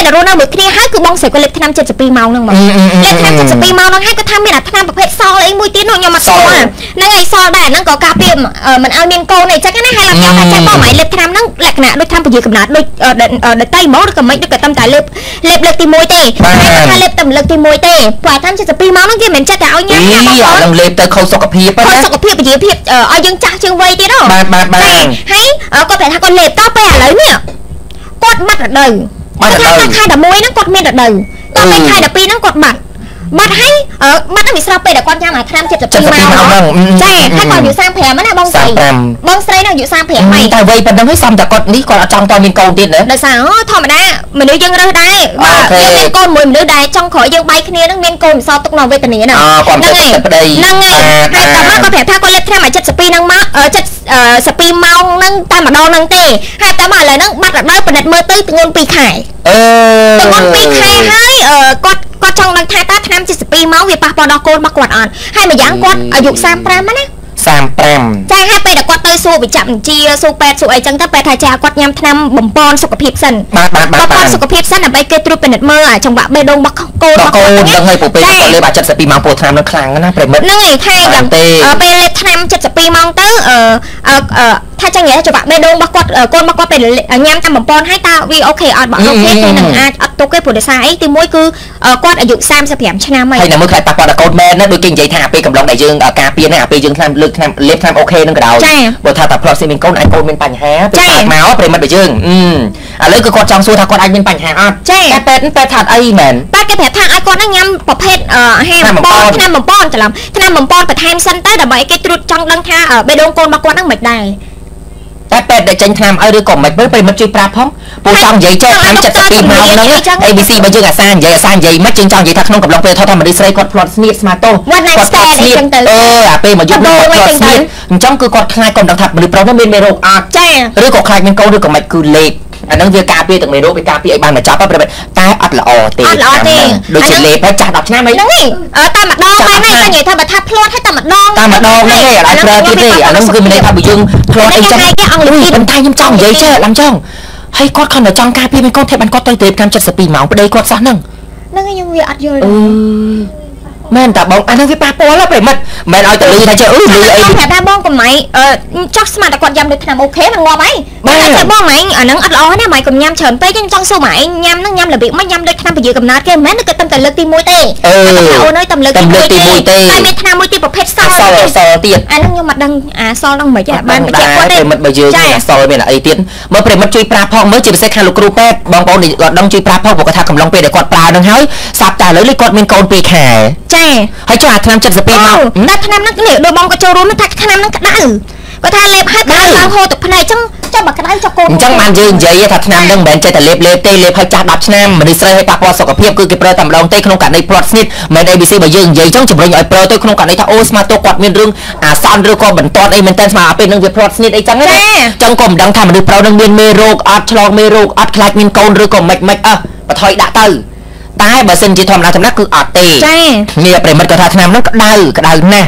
ដែលរស់នៅមួយគ្នាហើយគឺបងស្រីក៏លេបថ្នាំเจ็ดสิบสองម៉ោងហ្នឹងមកលេបថ្នាំเจ็ดสิบสองម៉ោងហ្នឹងហើយក៏ថាមានអាថ្នាំប្រភេទសល់អីមួយទៀតនោះខ្ញុំអត់ស្គាល់ហ្នឹងហើយសល់ដែរហ្នឹងក៏ការពារមិនឲ្យមានកូនអីចឹងណាហើយឡើងខ្ញុំថាចាស់បងមិនលេបថ្នាំហ្នឹងលក្ខណៈដូចថ្នាំពជាកំណត់ដូចដតៃហ្មងឬក៏មិនដូចក៏តាមតែលេបលេបលើកទីមួយទេហើយថាលេបតែលើកទីមួយទេព្រោះអាថ្នាំเจ็ดสิบสองម៉ោងហ្នឹងគេមិនចិត្តតែឲ្យញ៉ាំញ៉ាំបងប្អូនលេបទៅខុសសុខភាពខុសសុខភាពពជាភាពឲ្យយើងចាស់ជាងវ័យទៀតហ៎បាទបាទបាទហើយគាត់ប្រាប់ថាគាត់លេបតទៅឥឡូវនេះគាត់បាត់រដូវបាត់រដូវខែដប់មួយហ្នឹងគាត់មានរដូវតទៅខែដប់ពីរហ្នឹងគាត់បាត់បាត់ហើយបាត់ហ្នឹងវាស្រោបពេលដែលគាត់ញ៉ាំអាថ្នាំเจ็ดสิบสองម៉ោងហ្នឹងចាហើយគាត់អាយុสามสิบห้าណាបងស្រីបងស្រីហ្នឹងអាយុสามสิบห้าតែវ័យប៉ុណ្ណឹងហើយសំតែគាត់នេះគាត់អត់ចង់តមានកូនទៀតណាដោយសារអូធម្មតាមនុស្សយើងរើសដែរបាទយើងមានកូនមួយមនុស្សដែរចង់ក្រោយយើងបែកគ្នាហ្នឹងមានកូនមិនសល់ទុកនៅវេទនាហ្នឹងហ្នឹងហើយហ្នឹងហើយហើយតែមកគាត់ប្រាប់ថាគាត់លេបថ្នាំអាเจ็ดสิบสองហ្នឹងមកเจ็ดสิบสองម៉ោងហ្នឹងតែម្ដងហ្នឹងទេហើយតែមកឥឡូវហ្នឹងបាត់រដូវពិនិត្យមើលទៅទម្ងន់ពីរខែអឺទម្ងន់ពីរខែហើយគាត់គាត់ចង់ដឹងថាតើថ្នាំเจ็ดสิบสองម៉ោងវាប៉ះពាល់ដល់កូនរបស់គាត់អត់ហើយម្យ៉ាងគាត់អាយុสามสิบห้าណាสามสิบห้าចាហើយពេលដែលគាត់ទៅសួរវិជ្ជបញ្ជាសួរពេទ្យសួរអីចឹងទៅពេទ្យថាចាគាត់ញ៉ាំថ្នាំបំពន់សុខភាពសិនបាទបាទបាទបំពន់សុខភាពសិនដើម្បីគេត្រួតពិនិត្យមើលចង្វាក់បេះដូងរបស់កូនរបស់គាត់ហ្នឹងហើយពេលគាត់លេបអាเจ็ดสิบสองម៉ោងពោះថ្នាំនឹងខ្លាំងណាស់ប្រិមិត្តហ្នឹងហើយថាយ៉ាងពេលលេបថ្នាំเจ็ดสิบสองម៉ោងទៅអឺថាចឹងនិយាយចង្វាក់បេះដូងរបស់គាត់កូនរបស់គាត់ពេលញ៉ាំតាមបំពន់ហើយតើវាអូខេអត់បើអូខេគេនឹងអាចអត់ទុកទេព្រោះដោយសារអីទីមួយគឺគាត់អាយុสามสิบห้าឆ្នាំហើយហើយនៅមើលខ្លាចប៉ះពាល់ដល់កូនមែនណាដូចគេនិយាយថាពេលកំឡុងដែលយើងការពារណាពេលយើងថ្នាំលើកថ្នាំលេបថ្នាំអូខេនឹងក៏ដោយបើថាតែផ្លោះស៊ីមានកូនអាចកូនមានបញ្ហាពេលកើតមកប្រិមិត្តរបស់យើងអឺឥឡូវគឺគាត់ចង់សួរថាគាត់អាចមានបញ្ហាអត់តែពេទ្យពេទ្យថាអីមែនពេទ្យគេប្រាប់ថាឲ្យគាត់ញ៉ាំប្រភេទអាហារបំពន់ថ្នាំបំពន់ច្រឡំថ្នាំបំពន់បន្ថែមសិនទៅដើម្បីគេត្រួតចង់ដឹងថាបេះដូងកូនរបស់គាត់ហ្នឹងមិនដែរតែពេទ្យដែលចេញថ្នាំឲ្យឬក៏មិនមើលប្រិមិត្តជួយប្រាប់ផងពូចង់និយាយចុះថ្នាំเจ็ดสิบสองម៉ោងហ្នឹង A B C បើយើងអាសានិយាយអាសានិយាយមិនយើងចង់និយាយថាក្នុងកំឡុងពេលថតថាមនុស្សស្រីគាត់ផ្លាត់ស្នៀតស្មាតោគាត់ផ្លាត់ស្នៀតអឺអាពេលមកយប់គាត់ផ្លាត់ស្នៀតអញ្ចឹងគឺគាត់ខ្លាចគាត់ដឹងថាមនុស្សប្រុសនោះមានមេរោគអត់ចាឬក៏ខ្លាចមានកូនឬក៏មិនគឺលេខអាហ្នឹងវាការពារទាំងមេរោគវាការពារឲ្យបានមកចាប់ប្រិមិត្តតែអត់ល្អទេអត់ល្អទេដូចជាលេខហើយចាស់ដប់ឆ្នាំអីហ្នឹងអឺតែម្ដងហើយតែនិយាយថាបើថាផ្លាត់ហើយតែម្ដងតែម្ដងហ្នឹងឯងអត់ប្រើទៀតទេអាហ្នឹងគឺមានន័យថាបើយើងផ្លាត់អីចឹងប៉ុន្តែខ្ញុំចង់និយាយចេះឡើងចង់ហើយគាត់ខំតែចង់ការពារមានកូនតែបានគាត់ទៅទៅកម្មเจ็ดสิบสองម៉ោងប្តីគាត់សោះហ្នឹងហ្នឹងខ្ញុំវាអត់យល់អឺមែនតាបងអាហ្នឹងវាប៉ះពាល់ប្រិមិត្តមិនឲ្យតលឺថាចេះអឺលឺអីគាត់ថាបងកំណៃចោះស្មានតែគាត់ញ៉ាំដូចថ្នាំអូខេមិនងាប់អីតែតែបងម៉ែអាហ្នឹងអត់ល្អណាម៉ែកុំញ៉ាំច្រើនពេកខ្ញុំចង់សួរម៉ែញ៉ាំហ្នឹងញ៉ាំរបៀបមិនញ៉ាំដូចថ្នាំពជាកំណត់គេមិនមែនគឺតែលើកទីមួយទេអឺអូនអើយតែលើកទីមួយទេតែមានថ្នាំមួយទៀតប្រភេទសល់សល់សល់ទៀតអាហ្នឹងខ្ញុំអត់ដឹងអាសល់ហ្នឹងមិនទេបានបញ្ជាក់គាត់ទេប្រិមិត្តបើយើងអាសល់មានអីទៀតមើលប្រិមិត្តជួយប្រាប់ផងមើលជាពិសេសខាងលោកគ្រូពេទ្យបងប្អូនគាត់ដឹងជួយប្រាប់ផងព្រោះគាត់ថាកំឡុងពេលដែលគាត់ប្រើហ្នឹងហើយសាប់តែឥឡូវនេះគាត់មានកូនពីរខែចាហើយចុះអាថ្នាំเจ็ดสิบสองម៉ោងតែថ្នាំហ្នឹងនេះដូចបងក៏ចូលរួមថាថ្នាំហ្នឹងក្តៅគាត់ថាលេបហើយក្តៅឡើងហូរទឹកភ្នែកអញ្ចឹងចុះបើក្តៅចុះកូនអញ្ចឹងបានយើងនិយាយថាថ្នាំហ្នឹងមិនមែនចេះតែលេបលេបទេលេបឲ្យចាស់ដប់ឆ្នាំមនុស្សស្រីឲ្យប៉ះពាល់សុខភាពគឺគេប្រើតែម្ដងទេក្នុងករណីផ្លាត់ស្នៀតមិន A B C បើយើងនិយាយអញ្ចឹងជំរុញឲ្យប្រើទៅក្នុងករណីថាអូស្មាតូគាត់មានរឿងអាសន្នឬក៏បន្ទាត់អីមែនតើស្មាពេលហ្នឹងវាផ្លាត់ស្នៀតអីចឹងណាអញ្ចឹងក៏មិនដឹងថាមនុស្សប្រុសហ្នឹងមានមេរោគអត់ឆ្លងមេរោគអត់ខ្លាចមានកូនឬក៏មិនមិនអើបន្ថយដាក់ទៅតែបើសិនជាធម្មតាធម្មតាគឺអត់ទេចានេះប្រិមិត្តគាត់ថាថ្នាំហ្នឹងក្តៅក្តៅណាស់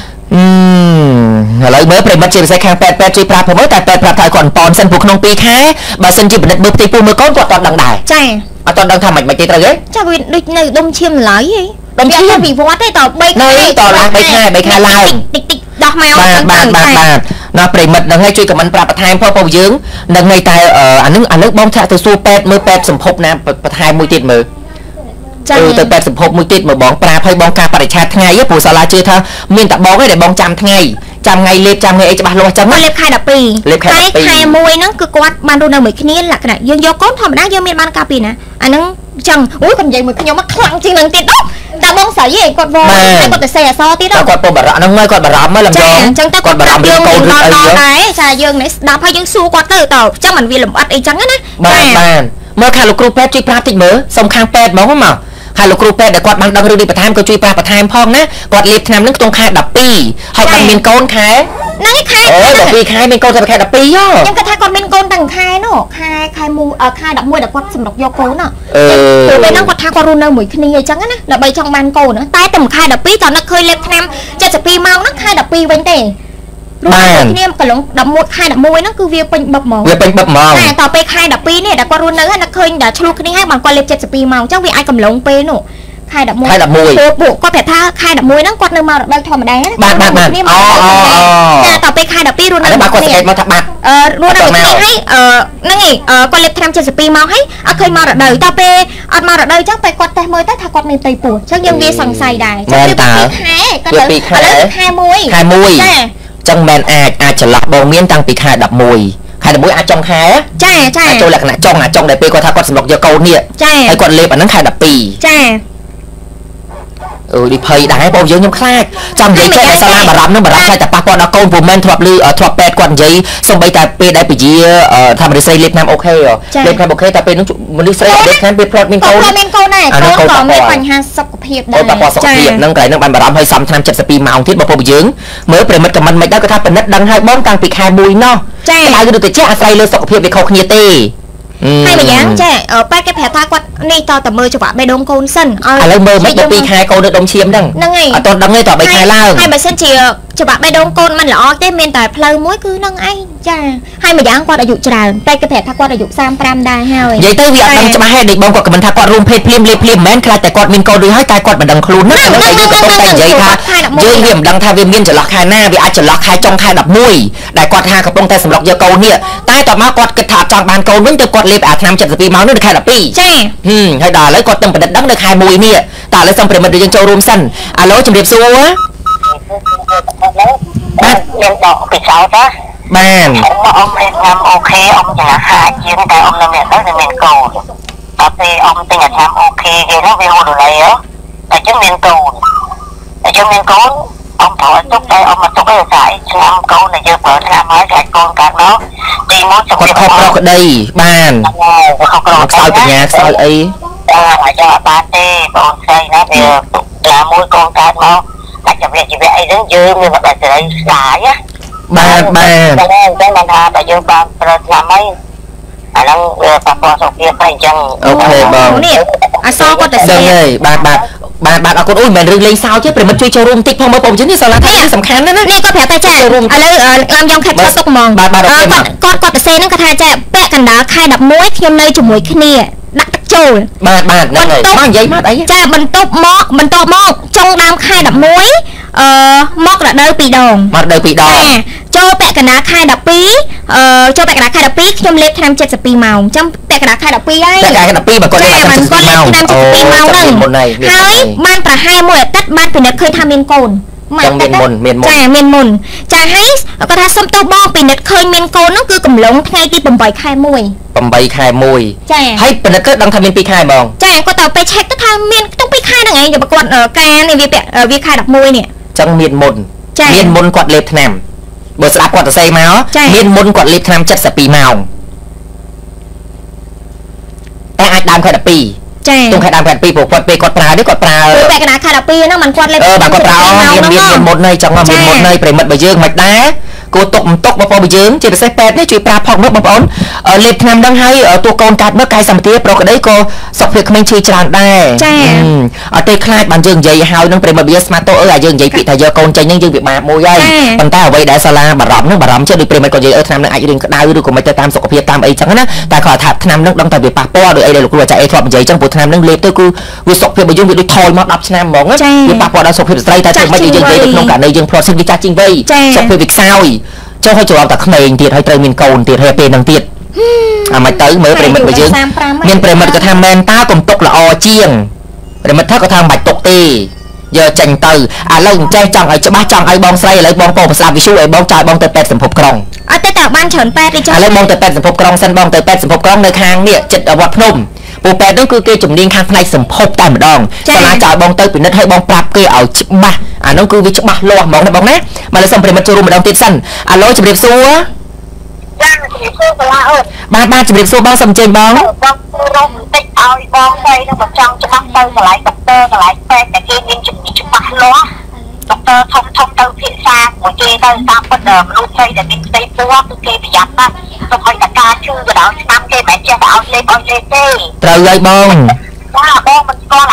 អឺឥឡូវមើលប្រិមិត្តជាពិសេសខាងពេទ្យពេទ្យជួយប្រាប់ผมតែពេទ្យប្រាប់ថាគាត់ប៉នសិនព្រោះក្នុងពីរខែបើសិនជាពិនិត្យមើលផ្ទៃពោះមើលកូនគាត់អត់ដឹងដែរចាអត់ដឹងថាមិនមិនទេត្រូវទេចាវាដូចនៅដុំឈាមឡើយហីដុំឈាមវិវត្តទេតបីខែតឡើងបីខែបីខែឡើងតិចតិចដោះមកបាទបាទបាទបាទណាប្រិមិត្តនឹងឲ្យជួយខមមិនប្រាប់បន្ថែមផងពួកយើងនឹងឲ្យតែអានឹងអានឹងបងថាទៅសួរពេទ្យមើលពេទ្យសម្ភពណាបន្ថែមមួយទៀតមើលអឺទៅពេទ្យសម្ភពមួយទៀតមើលបងប្រាប់ឲ្យបងការបរិច្ឆេទថ្ងៃព្រោះសាលាជឿថាមានតែបងឯងដែលបងចាំថ្ងៃចាំថ្ងៃលេបចាំថ្ងៃអីច្បាស់លាស់ចឹងលេបខែដប់ពីរលេបខែដប់ពីរខែមួយហ្នឹងគឺគាត់បានរស់នៅមួយគ្នាលក្ខណៈយើងយកកូនធម្មតាយើងមានបានការពីណាអាហ្នឹងចឹងអូយគាត់និយាយមួយខ្ញុំមកខ្លាំងជាងនឹងទៀតដល់តែបងស្រីឯងគាត់វល់តែគាត់ទៅសេអសទៀតដល់គាត់ពុំបារម្ភហ្នឹងហើយគាត់បារម្ភមកលំដងអញ្ចឹងតែគាត់បារម្ភយើងកូនដល់ដែរចាយើងនេះស្ដាប់ហើយយើងសួរគាត់ទៅតើចឹងមិនវាលំអិតអីចឹងណាបាទបាទមើលខាងលោកគ្រូពេទ្យជួយប្រាប់តិចមើលសុំខាងពេទ្យហ្មងមកហើយលោកគ្រូពេទ្យដែលគាត់បានដឹងរឿងនេះបន្ថែមក៏ជួយប្រាប់បន្ថែមផងណាគាត់លេបថ្នាំនឹងក្នុងខែដប់ពីរហើយគាត់មានកូនខែហ្នឹងខែអូដប់ពីរខែមានកូនតែខែដប់ពីរខ្ញុំគាត់ថាគាត់មានកូនតាំងខែនោះខែខែមួយខែដប់មួយដែលគាត់សម្រុកយកកូនណាព្រោះពេលហ្នឹងគាត់ថាគាត់រស់នៅមួយគ្នាអញ្ចឹងណាដើម្បីចង់បានកូនតែតែខែដប់ពីរតើនឹកឃើញលេបថ្នាំเจ็ดสิบสองម៉ោងហ្នឹងខែដប់ពីរវិញទេបានគ្នាកន្លងដប់មួយខែដប់មួយហ្នឹងគឺវាពេញបឹកហ្មងវាពេញបឹកហ្មងតែតទៅពេលខែដប់ពីរនេះដែលគាត់រស់នៅហ្នឹងឃើញតែឆ្លុះគ្នាហើយបានគាត់លេបседពីរម៉ោងអញ្ចឹងវាអាចកំឡុងពេលនោះខែដប់មួយខែដប់មួយពួកគាត់ប្រាប់ថាខែដប់មួយហ្នឹងគាត់នៅមករដូវធម្មតាបាទបាទបាទអូអូតែតទៅពេលខែដប់ពីររស់នៅបាទគាត់សង្កេតមកថាបាត់អឺរស់នៅគ្នាហើយអឺហ្នឹងឯងគាត់លេបседពីរម៉ោងហើយអត់ឃើញមករដូវតពេលអត់មករដូវអញ្ចឹងពេលគាត់តេស្តមើលទៅថាគាត់មានផ្ទៃពោះអញ្ចឹងយើងវាសង្ស័យដែរអញ្ចឹងវាពីខែគាត់ទៅឥឡូវខែមួយខែមួយចាចឹងមិនអាចអាចចន្លោះបងមានតាំងពីខែដប់មួយខែដប់មួយអាចចុងខែចាចាចូលលក្ខណៈចុងអាចចុងដែលពេលគាត់ថាគាត់សម្លុកយកកូននេះចាហើយគាត់លេបអាហ្នឹងខែដប់ពីរចាអឺឌីភ័យដែរបងយើងខ្ញុំខ្លាចចង់និយាយចេះសាលាបារម្ភនឹងបារម្ភខ្លាចតែប៉ះពាល់ដល់កូនព្រោះមិនធ្លាប់លឺធ្លាប់ពេទ្យគាត់និយាយសូម្បីតែពេលដែលពជាថាមនុស្សស្រីលេបថ្នាំអូខេលេបថ្នាំអូខេតែពេលនោះមនុស្សស្រីលេបថ្នាំពេលផ្លត់មានកូនមានកូនដែរកូនក៏មានបញ្ហាសុខភាពដែរប៉ះពាល់សុខភាពហ្នឹងកន្លែងហ្នឹងបានបារម្ភឲ្យសំថ្នាំседពីរម៉ោងទៀតបងប្អូនយើងមើលប្រិមិត្តខមមិនមិនដែរគាត់ថាពិនិត្យដឹងឲ្យបងតាំងពីខែមួយណោះចាហើយគឺទៅចេះអាស្រ័យលើសុខភាពវាខុសគ្នាទេហើយម្យ៉ាងចាប៉ែគេប្រាប់ថាគាត់នេះតតែមើលច្បាប់បេះដូងកូនសិនឲ្យឥឡូវមើលមិនដល់ពីរខែកូននៅដុំឈាមហ្នឹងហ្នឹងហើយអត់ទាន់ដឹងទេតបីខែឡើងហើយបើសិនជាច្បាប់បេះដូងកូនមិនល្អទេមានតែផ្លូវមួយគឺហ្នឹងឯងចាហើយម្យ៉ាងគាត់អាយុច្រើនតែគេប្រាប់ថាគាត់អាយុសាមប្រាំដែរហើយនិយាយទៅវាអត់ដឹងច្បាស់ហេតុដូចបងគាត់ខមមិនថាគាត់រួមភេទភ្លាមលេបភ្លាមមិនមែនខ្លាចតែគាត់មានកូនរួចហើយតែគាត់មិនដឹងខ្លួនហ្នឹងតែយើងកំពុងតែនិយាយថាយើងវាមិនដឹងថាវាមានចន្លោះខែណាវាអាចចន្លោះខែចុងខែដប់មួយដែលគាត់ថាកំពុងតែសម្រុកយកកូននេះតែតមកគាត់គិតថាអត់ចង់បានកូនវិញទៅគាត់លេបអាថ្នាំседពីរម៉ោងនោះនៅខែដប់ពីរចាហឹមហើយដល់ឥឡូវគាត់ទៅប្រឌិតដឹងនៅខែមួយនេះតែឥឡូវសូមប្រិមិត្តយើងចូលរួមសិនអាឡូជំរាបសួរបាទមានដកពីចោតណាបានអ៊ំលេបថ្នាំអូខេអ៊ំចំណាខាជាងតែអ៊ំនៅមានទៅមានកូនតែពេលអ៊ំទិញអាថ្នាំអូខេគេនោះវាហូរដុល្លារតែចឹងមានកូនតែចឹងមានកូនអ៊ំត្រូវទុកតែអ៊ំមកទុកឲ្យស្អាតឆ្នាំកូនដែលយើងប្រើថ្នាំហើយកាច់កូនកាត់មកទីមួយសុខភាពខុសប្រក្តីបានខុសប្រក្តីខ្សោយបញ្ញាខ្សោយអីអាចយកបានទេបងស្រីណាវាណាមួយកូនកាត់មកតែជីវិតជីវិតអីហ្នឹងយើងមានបដិសេធស្ដាយណាបាទបាទតែតែមិនថាតែយើងបានប្រើថ្នាំហើយអាហ្នឹងវាប៉ះពាល់សុខភាពហើយអញ្ចឹងអូខេបងនេះអសគាត់តែស្អីបាទបាទបាទបាទអរគុណអូយមិនរឿងលេងសើចទេប្រិមិត្តជួយចូលរួមតិចផងមើលបងជិននេះសាលាថាសំខាន់ណាស់ណានេះគាត់ប្រាប់តែចាឥឡូវឡើងយ៉ងខេតសុកហ្មងបាទបាទគាត់គាត់គាត់ទៅសេហ្នឹងគាត់ថាចាពាក់កណ្ដាលខែដប់មួយខ្ញុំនៅជាមួយគ្នាដាក់ទឹកចូលបាទបាទហ្នឹងហើយមកនិយាយមកអីចាបន្ទប់មកបន្ទប់មកចុងដើមខែដប់មួយអឺមករដូវពីរដងមករដូវពីរដងចូលពាក់កណ្ដាលខែដប់ពីរអឺចូលពាក់កណ្ដាលខែដប់ពីរខ្ញុំលេបថ្នាំседពីរម៉ោងអញ្ចឹងពាក់កណ្ដាលខែដប់ពីរហើយពាក់កណ្ដាលខែដប់ពីរបើគាត់លេបថ្នាំседពីរម៉ោងអូម៉ោងហ្នឹងហើយបានប្រហែលមួយអាទិត្យបានពិនិត្យឃើញថាមានកូនចាំមានមុនមានមុនចាមានមុនចាហើយគាត់ថាសុំទោសបងពិនិត្យឃើញមានកូនហ្នឹងគឺកំឡុងថ្ងៃទី8ខែមួយ8ខែមួយចាហើយពិនិត្យគឺដឹងថាមានពីរខែហ្មងចាគាត់ទៅពេល check ទៅថាមានក្នុងពីរខែហ្នឹងឯងគាត់ការនេះវាវាខែដប់មួយនេះចឹងមានមុនមានមុនគាត់លេបថ្នាំបើស្ដាប់គាត់ទៅសេមកមានមុនគាត់លេបថ្នាំседពីរម៉ោងតែអាចដើមខែដប់ពីរចាទុំខែដើមខែដប់ពីរព្រោះគាត់ពេលគាត់ប្រើនេះគាត់ប្រើពេលកណ្ដាលខែដប់ពីរហ្នឹងមិនគាត់លេបអឺបាទគាត់ប្រើមានមានមុនហើយចឹងមានមុនហើយប្រិមិត្តបើយើងមិនដែរគួរទុកមិនទុកបងប្អូនយើងជាពិសេសពេទ្យនេះជួយប្រាប់ផងមើលបងប្អូនលេបថ្នាំហ្នឹងហើយតួកូនកាត់មើលកាយសម្បទាប្រក្តីក៏សុខភាពក្មេងឈឺច្រើនដែរចាអត់ទេខ្លាចបានយើងនិយាយហើយនឹងប្រិមិត្តវាស្មាតតើអឺយើងនិយាយពាក្យថាយកកូនចេញហ្នឹងយើងវាបាបមួយហើយប៉ុន្តែអ្វីដែលសាលាបារម្ភហ្នឹងបារម្ភចេះដូចប្រិមិត្តក៏និយាយអឺថ្នាំហ្នឹងអាចរឿងក្តៅឬក៏មិនទៅតាមសុខភាពតាមអីចឹងណាតែគាត់ថាថ្នាំហ្នឹងដឹងតែវាប៉ះពាល់ដោយអីដែលលោកគ្រូអាចារ្យអីធ្លាប់និយាយចឹងព្រោះថ្នាំហ្នឹងលេបទៅគឺវាសុខភាពរបស់យើងវាដូចថយមកដប់ឆ្នាំហ្មងណាវាប៉ះពាល់ដល់សុខភាពស្ត្រីតែធ្វើម៉េចយើងនិយាយនៅក្នុងករណីយើង process វាចាស់ជាងវ័យសុខភាពវាខ្សោយចុះឲ្យចូលតែក្មេងទៀតហើយត្រូវមានកូនទៀតហើយពេលហ្នឹងទៀតអាមិនទៅមើលប្រិមិត្តរបស់យើងមានប្រិមិត្តក៏ថាមែនតើកុំទុកល្អជាងប្រិមិត្តថាក៏ថាមិនបាច់ទុកទេយកចេញទៅឥឡូវអញ្ចេះចង់ឲ្យច្បាស់ចង់ឲ្យបងស្រីឥឡូវបងពោប្រស្ដាប់វិសុឲ្យបងចោលបងទៅពេទ្យសម្ភពក្រុងអត់ទេតែបានច្រើនពេទ្យទេចុះឥឡូវបងទៅពេទ្យសម្ភពក្រុងសិនបងទៅពេទ្យសម្ភពក្រុងនៅខាងនេះចិត្តវត្តភ្នំពូពេទ្យនោះគឺគេជំនាញខាងផ្នែកសម្ភពតែម្ដងសាលាចោលបងទៅពិនិត្យឲ្យបងប្រាប់គេឲ្យច្បាស់អានោះគឺវាច្បាស់លាស់ហ្មងណាបងណាមកលើសុំប្រិមិត្តចូលរួមម្ដងទៀតសិនអាឡូជំរាបសួរចាជំរាបសួរសាលាអូនបាទបាទជំរាបសួរបងសុំជើញបងបងរំតិចឲ្យបងស្រីនឹងបើចង់ច្បាស់ទៅកន្លែងដុកទ័រកន្លែងពេទ្យតែគេមានជំនាញច្បាស់លាស់ដុកទ័រធំធំទៅភាសាមួយគេទៅតាមពិតមនុស្សស្រីដែលមានផ្ទៃពោះគឺគេប្រយ័ត្នណាស់ទៅឲ្យតែការជឿទៅដល់ឆ្នាំគេមិនចេះតែឲ្យលេខឲ្យលេខទេត្រូវហើយបងបាទបងមិនស្គាល់អាседពី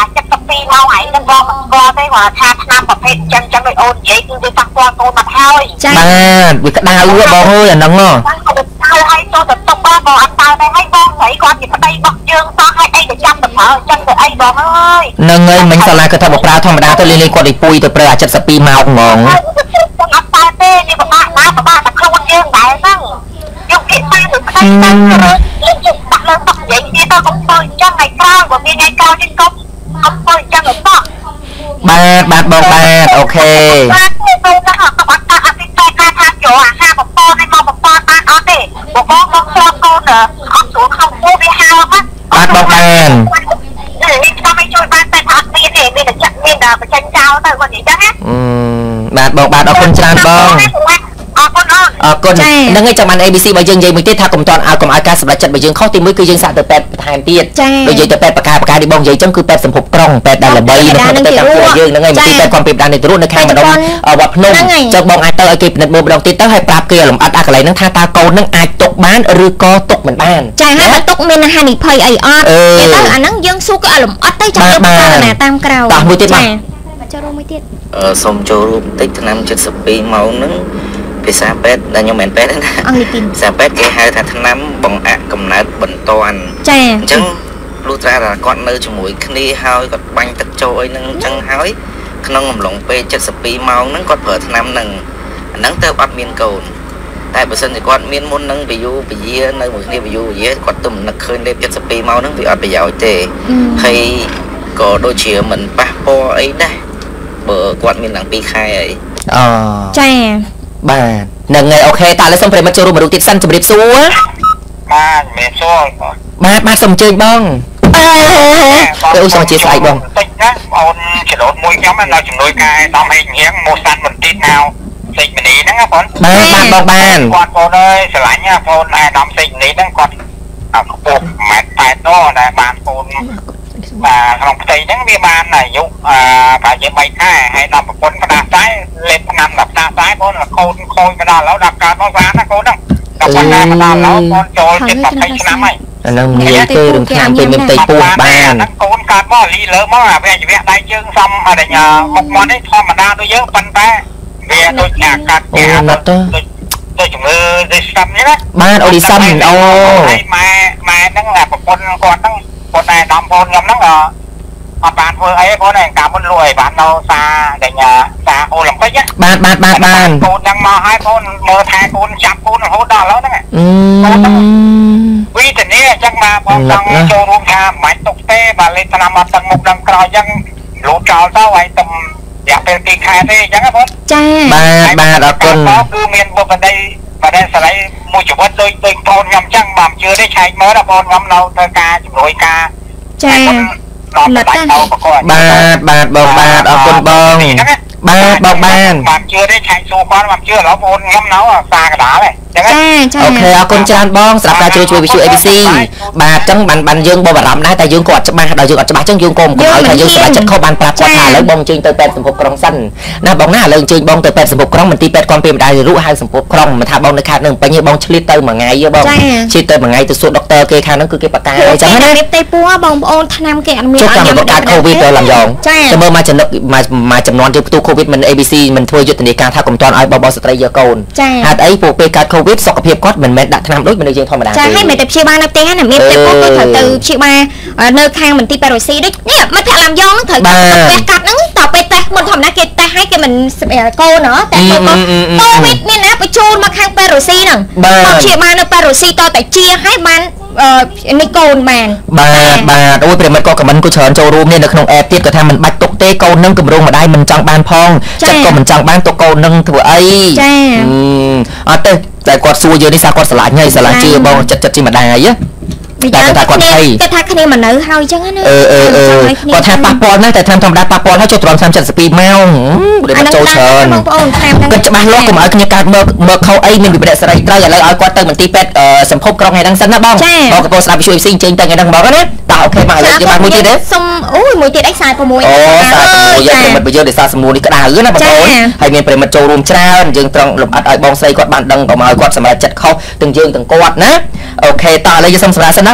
ពីមកហើយនឹងបងគាត់ទេគាត់ថាឆ្នាំប្រភេទចឹងចឹងដូចអូននិយាយគឺវាប៉ះពាល់កូនមកហើយបាទវាក្តៅបងអើយអាហ្នឹងហ៎ហើយចូលទៅតុកបងបងអត់តើទៅឲ្យបងស្រីគាត់ជាប្តីរបស់យើងតោះឲ្យអីទៅចាំទៅប្រើចឹងទៅអីបងអើយហ្នឹងហើយមិញសាលាគាត់ថាបប្រើធម្មតាទៅលេងលេងគាត់ឲ្យពុយទៅប្រើអា七十二ម៉ោងហ្មងអត់តើទេនេះពិបាកណាស់ពិបាកតែខ្លួនយើងដែរហ្នឹងយកគេទៅទៅផ្ទៃទៅយើងដាក់លើតុនិយាយទៀតទៅកុំធ្វើចឹងឲ្យក្រោយបើមានថ្ងៃក្រោយទៀតកុំកុំធ្វើចឹងឲ្យតោះបាទបាទបងបាទអូខេបាទទៅទៅអត់អត់អត់ទីតែការថាយកអាហារបបរឲ្យមកបបរបានអត់ទេបងបងមកឆ្លងកូនអត់ស្រួលក្នុងពោះវាហើមបាទបងបាននេះខ្ញុំមិនជួយបានតែអត់មានទេមានតែចាក់មានតែបញ្ចេញចោលទៅគាត់និយាយចឹងណាបាទបងបាទអរគុណច្រើនបងអរគុណអរគុណហ្នឹងហើយចាំបាន A B C បើយើងនិយាយមួយទៀតថាកុំតន់ឲ្យកុំឲ្យការសម្រេចចិត្តបើយើងខុសទីមួយគឺយើងសាកទៅពេទ្យបន្ថែមទៀតដូចយើងទៅពេទ្យបកាបកាទីបងនិយាយចឹងគឺពេទ្យសម្ភពក្រុងពេទ្យដែលល្បីនៅក្នុងប្រទេសកម្ពុជាយើងហ្នឹងហើយមិនទីពេទ្យគាត់ពីបានទៅរត់នៅខាងម្ដុំវត្តភ្នំចឹងបងអាចទៅឲ្យគេពិនិត្យមើលម្ដងទៀតទៅហើយប្រាប់គេលំអិតអាកន្លែងហ្នឹងថាតើកូនហ្នឹងអាចទុកបានឬក៏ទុកមិនបានចាហើយបើទុកមានហានិភ័យអីអត់គេទៅអាហ្នឹងយើងសួរគេឲ្យលំអិតទៅចាំទៅពិចារណាតាមក្រោយតោះមួយទៀតបាទចូលរួមមួយទៀតអឺសូមចូលរួមបន្តិចឆ្នាំ七十二ម៉ោងហ្នឹងភាសាពេទ្យដែលខ្ញុំមិនពេទ្យណាអង់គ្លេសទីភាសាពេទ្យគេហៅថាឆ្នាំបង្អាក់កំណើតបន្ទាន់ចាអញ្ចឹងលុះត្រាតែគាត់នៅជាមួយគ្នាហើយគាត់បាញ់ទឹកចូលអីហ្នឹងអញ្ចឹងហើយក្នុងអំឡុងពេល七十二ម៉ោងហ្នឹងគាត់ប្រើឆ្នាំហ្នឹងអាហ្នឹងទៅអត់មានកូនតែបើសិនជាគាត់មានមុនហ្នឹងវាយូរពយានៅមួយគ្នាវាយូរពយាគាត់ទៅនឹកឃើញលេខ七十二ម៉ោងហ្នឹងវាអត់ប្រយោជន៍ទេហើយក៏ដូចជាមិនប៉ះពាល់អីដែរបើគាត់មានឡើងពីរខែអីអូចាបាទហ្នឹងហើយអូខេតើឥឡូវសូមប្រិមិត្តចូលរួមមករូបទៀតសិនជម្រាបសួរបាទជំរាបសួរបាទបាទសូមអញ្ជើញបងអឺអូសូមអធិស្ឋានបងតិចណាអូនច្រឡូតមួយខ្ញុំនៅជំនួយការដំហេងហៀងមកស្តាន់បន្តិចណៅសេចមនីហ្នឹងណាបងបាទបាទបងបានគាត់បងអើយស្រឡាញ់ណាបងអាដាមសេចមនីហ្នឹងគាត់ខ្ពស់ម៉ែត្រប៉ែតដដែលបានបងបាទក្នុងផ្ទៃហ្នឹងវាបានអាយុអឺប្រហែលជាបីខែហើយដល់ប្រពន្ធផ្ដាសាយលេបឆ្នាំដល់ផ្ដាសាយបងកូនខូចទៅដល់ឡូវដល់កើតមកបានណាកូនហ្នឹងដល់ប៉ុណ្ណាមកដល់ឡូវបងចូលជិតยี่สิบឆ្នាំហើយអាហ្នឹងងាយទេរឿងខាងគេមានផ្ទៃពោះបានកូនកើតមកលីលើមកអាវាជីវៈដៃជើងសំអរិញមុខមាត់នេះធម្មតាដូចយើងប៉ុន្តែវាដូចអាកាត់គេដូចដូចជំងឺដូចស្តាប់នេះណាបាទអូឌីសាំអូហើយម៉ែម៉ែហ្នឹងអាប្រពន្ធគាត់ហ្នឹងគាត់តែដំបងខ្ញុំហ្នឹងអត់បានធ្វើអីបងតែកាលមុនលក់អីបាននៅសាដែលសាអូឡ িম্প ពិកបាទបាទបាទបាទកូនហ្នឹងមកហើយកូនមើលថែកូនចាប់កូនរហូតដល់ឥឡូវហ្នឹងអឺវិធានីអញ្ចឹងមកបងចង់ចូលរួមថាមិនបាច់ទុកទេបើលេខឆ្នាំអត់ទឹកមុខដល់ក្រោយអញ្ចឹងលូតចោលទៅហើយទៅរយៈពេលពីរខែទេអញ្ចឹងបងចាបាទបាទអរគុណគឺមានបុព្វដីបើដែលស្រីមួយជីវិតដូចដូចបងខ្ញុំអញ្ចឹងមកជឿទេឆែកមើលដល់បងខ្ញុំនៅធ្វើការជំនួយការចាលត់ទៅបាទបាទបងបាទអរគុណបងបាទបងបានបានជឿទេឆែកសួរគាត់មកជឿឥឡូវបងខ្ញុំនៅសាកដាលហ្នឹងចាចាអូខេអរគុណច្រើនបងសម្រាប់ការជួយជួយវិទ្យុ A B C បាទអញ្ចឹងបានបានយើងបបអារម្មណ៍ដែរតែយើងក៏អត់ច្បាស់ដល់យើងអត់ច្បាស់អញ្ចឹងយើងក៏មិនឲ្យថាយើងសម្រេចចិត្តខុសបានប្រាប់គាត់ថាឥឡូវបងអញ្ជើញទៅពេទ្យសម្ភពក្រុងសិនណាបងណាឥឡូវអញ្ជើញបងទៅពេទ្យសម្ភពក្រុងមន្ទីរពេទ្យគាត់ពីម្ដាយរូបហៅសម្ភពក្រុងមិនថាបងនៅខាងនឹងពេញទេបងឆ្លៀតទៅមួយថ្ងៃទេបងឆ្លៀតទៅមួយថ្ងៃទៅសួរដុកទ័រគេខាងហ្នឹងគឺគេបកាអញ្ចឹងណាទេពោះបងប្អូនឆ្នាំគេអត់មានឲ្យយើងបកាកូវីដទៅឡើងយ៉ងចាំមើលមកចំណុចមកចំនួនយើងផ្ទុះកូវីដមិន A B C មិនធ្វើយុទ្ធនាការថាកុំតន់ឲ្យបបស្ត្រីយកកូនហេតុអីពួកពេលកើតកូវីដសុខភាពគាត់មិនមែនដាក់ថ្នាំដូចមនុស្សយើងធម្មតាទេចាហើយមិនតែព្យាបាលនៅផ្ទះណាមានតែពួកគាត់ត្រូវទៅព្យាបាលនៅខាងមន្ទីរពេទ្យរុស្ស៊ីដូចនេះមិត្តភក្តិឡាំយ៉ងហ្នឹងត្រូវទៅពេលកាត់ហ្នឹងតទៅពេលតេស្តមុនធម្មតាគេតេស្តឲ្យគេមិនកូនហ៎តែកូវីដមានណាបញ្ជូនមកខាងពេទ្យរុស្ស៊ីហ្នឹងមកព្យាបាលនៅពេទ្យរុស្ស៊ីតតែជាឲ្យបាននេះកូនបានបាទបាទអូយប្រិមិត្តក៏ខមមិនក៏ច្រើនចូលរួមនេះនៅក្នុងអេបទៀតក៏ថាមិនបាច់ទុកទេកូននឹងគម្រោងម្ដាយមិនចង់បានផងចិត្តក៏មិនចង់បានទុកកូននឹងធ្វើអីចាអត់ទេតែគាត់សួរយើងនេះថាគាត់ស្រឡាញ់ហើយស្រឡាញ់ជឿបងចិត្តចិត្តជាម្ដាយហ៎តែគាត់គាត់ភ័យគាត់ថាគ្នាមិននៅហើយអញ្ចឹងណាអឺអឺគាត់ថាប៉ះពាល់ណាស់តែតាមធម្មតាប៉ះពាល់ហើយចុះត្រង់七十二ម៉ោងដូចមកចូលច្រើនបងប្អូនតាមហ្នឹងគាត់ច្បាស់លាស់កុំឲ្យគ្នាកើតមើលមើលខុសអីមានវិបត្តិសេរីត្រូវឥឡូវឲ្យគាត់ទៅមន្ទីរពេទ្យសម្ភពក្រុងថ្ងៃហ្នឹងសិនណាបងបងកំពុងស្ដាប់វិទ្យុ A B C ចេញទៅថ្ងៃហ្នឹងបងណាតើអូខេមកឥឡូវយើងបានមួយទៀតទេសុំអូយមួយទៀតអីខ្សែ6អូខ្សែ6យើងប្រិមិត្តយើងដោយសារសំណួរនេះក្តៅណាបងប្អូនហើយមានប្រិមិត្តចូលរួមច្រើនយើងត្រង់លំអិតឲ្យបងស្រីគាត់បានដឹងកុំឲ្យគាត់សម្រេចចិត្តខុសទាំងយើងទាំងគាត់ណាអូខេតើឥឡូវយើងសុំសម្រាប់សិនណា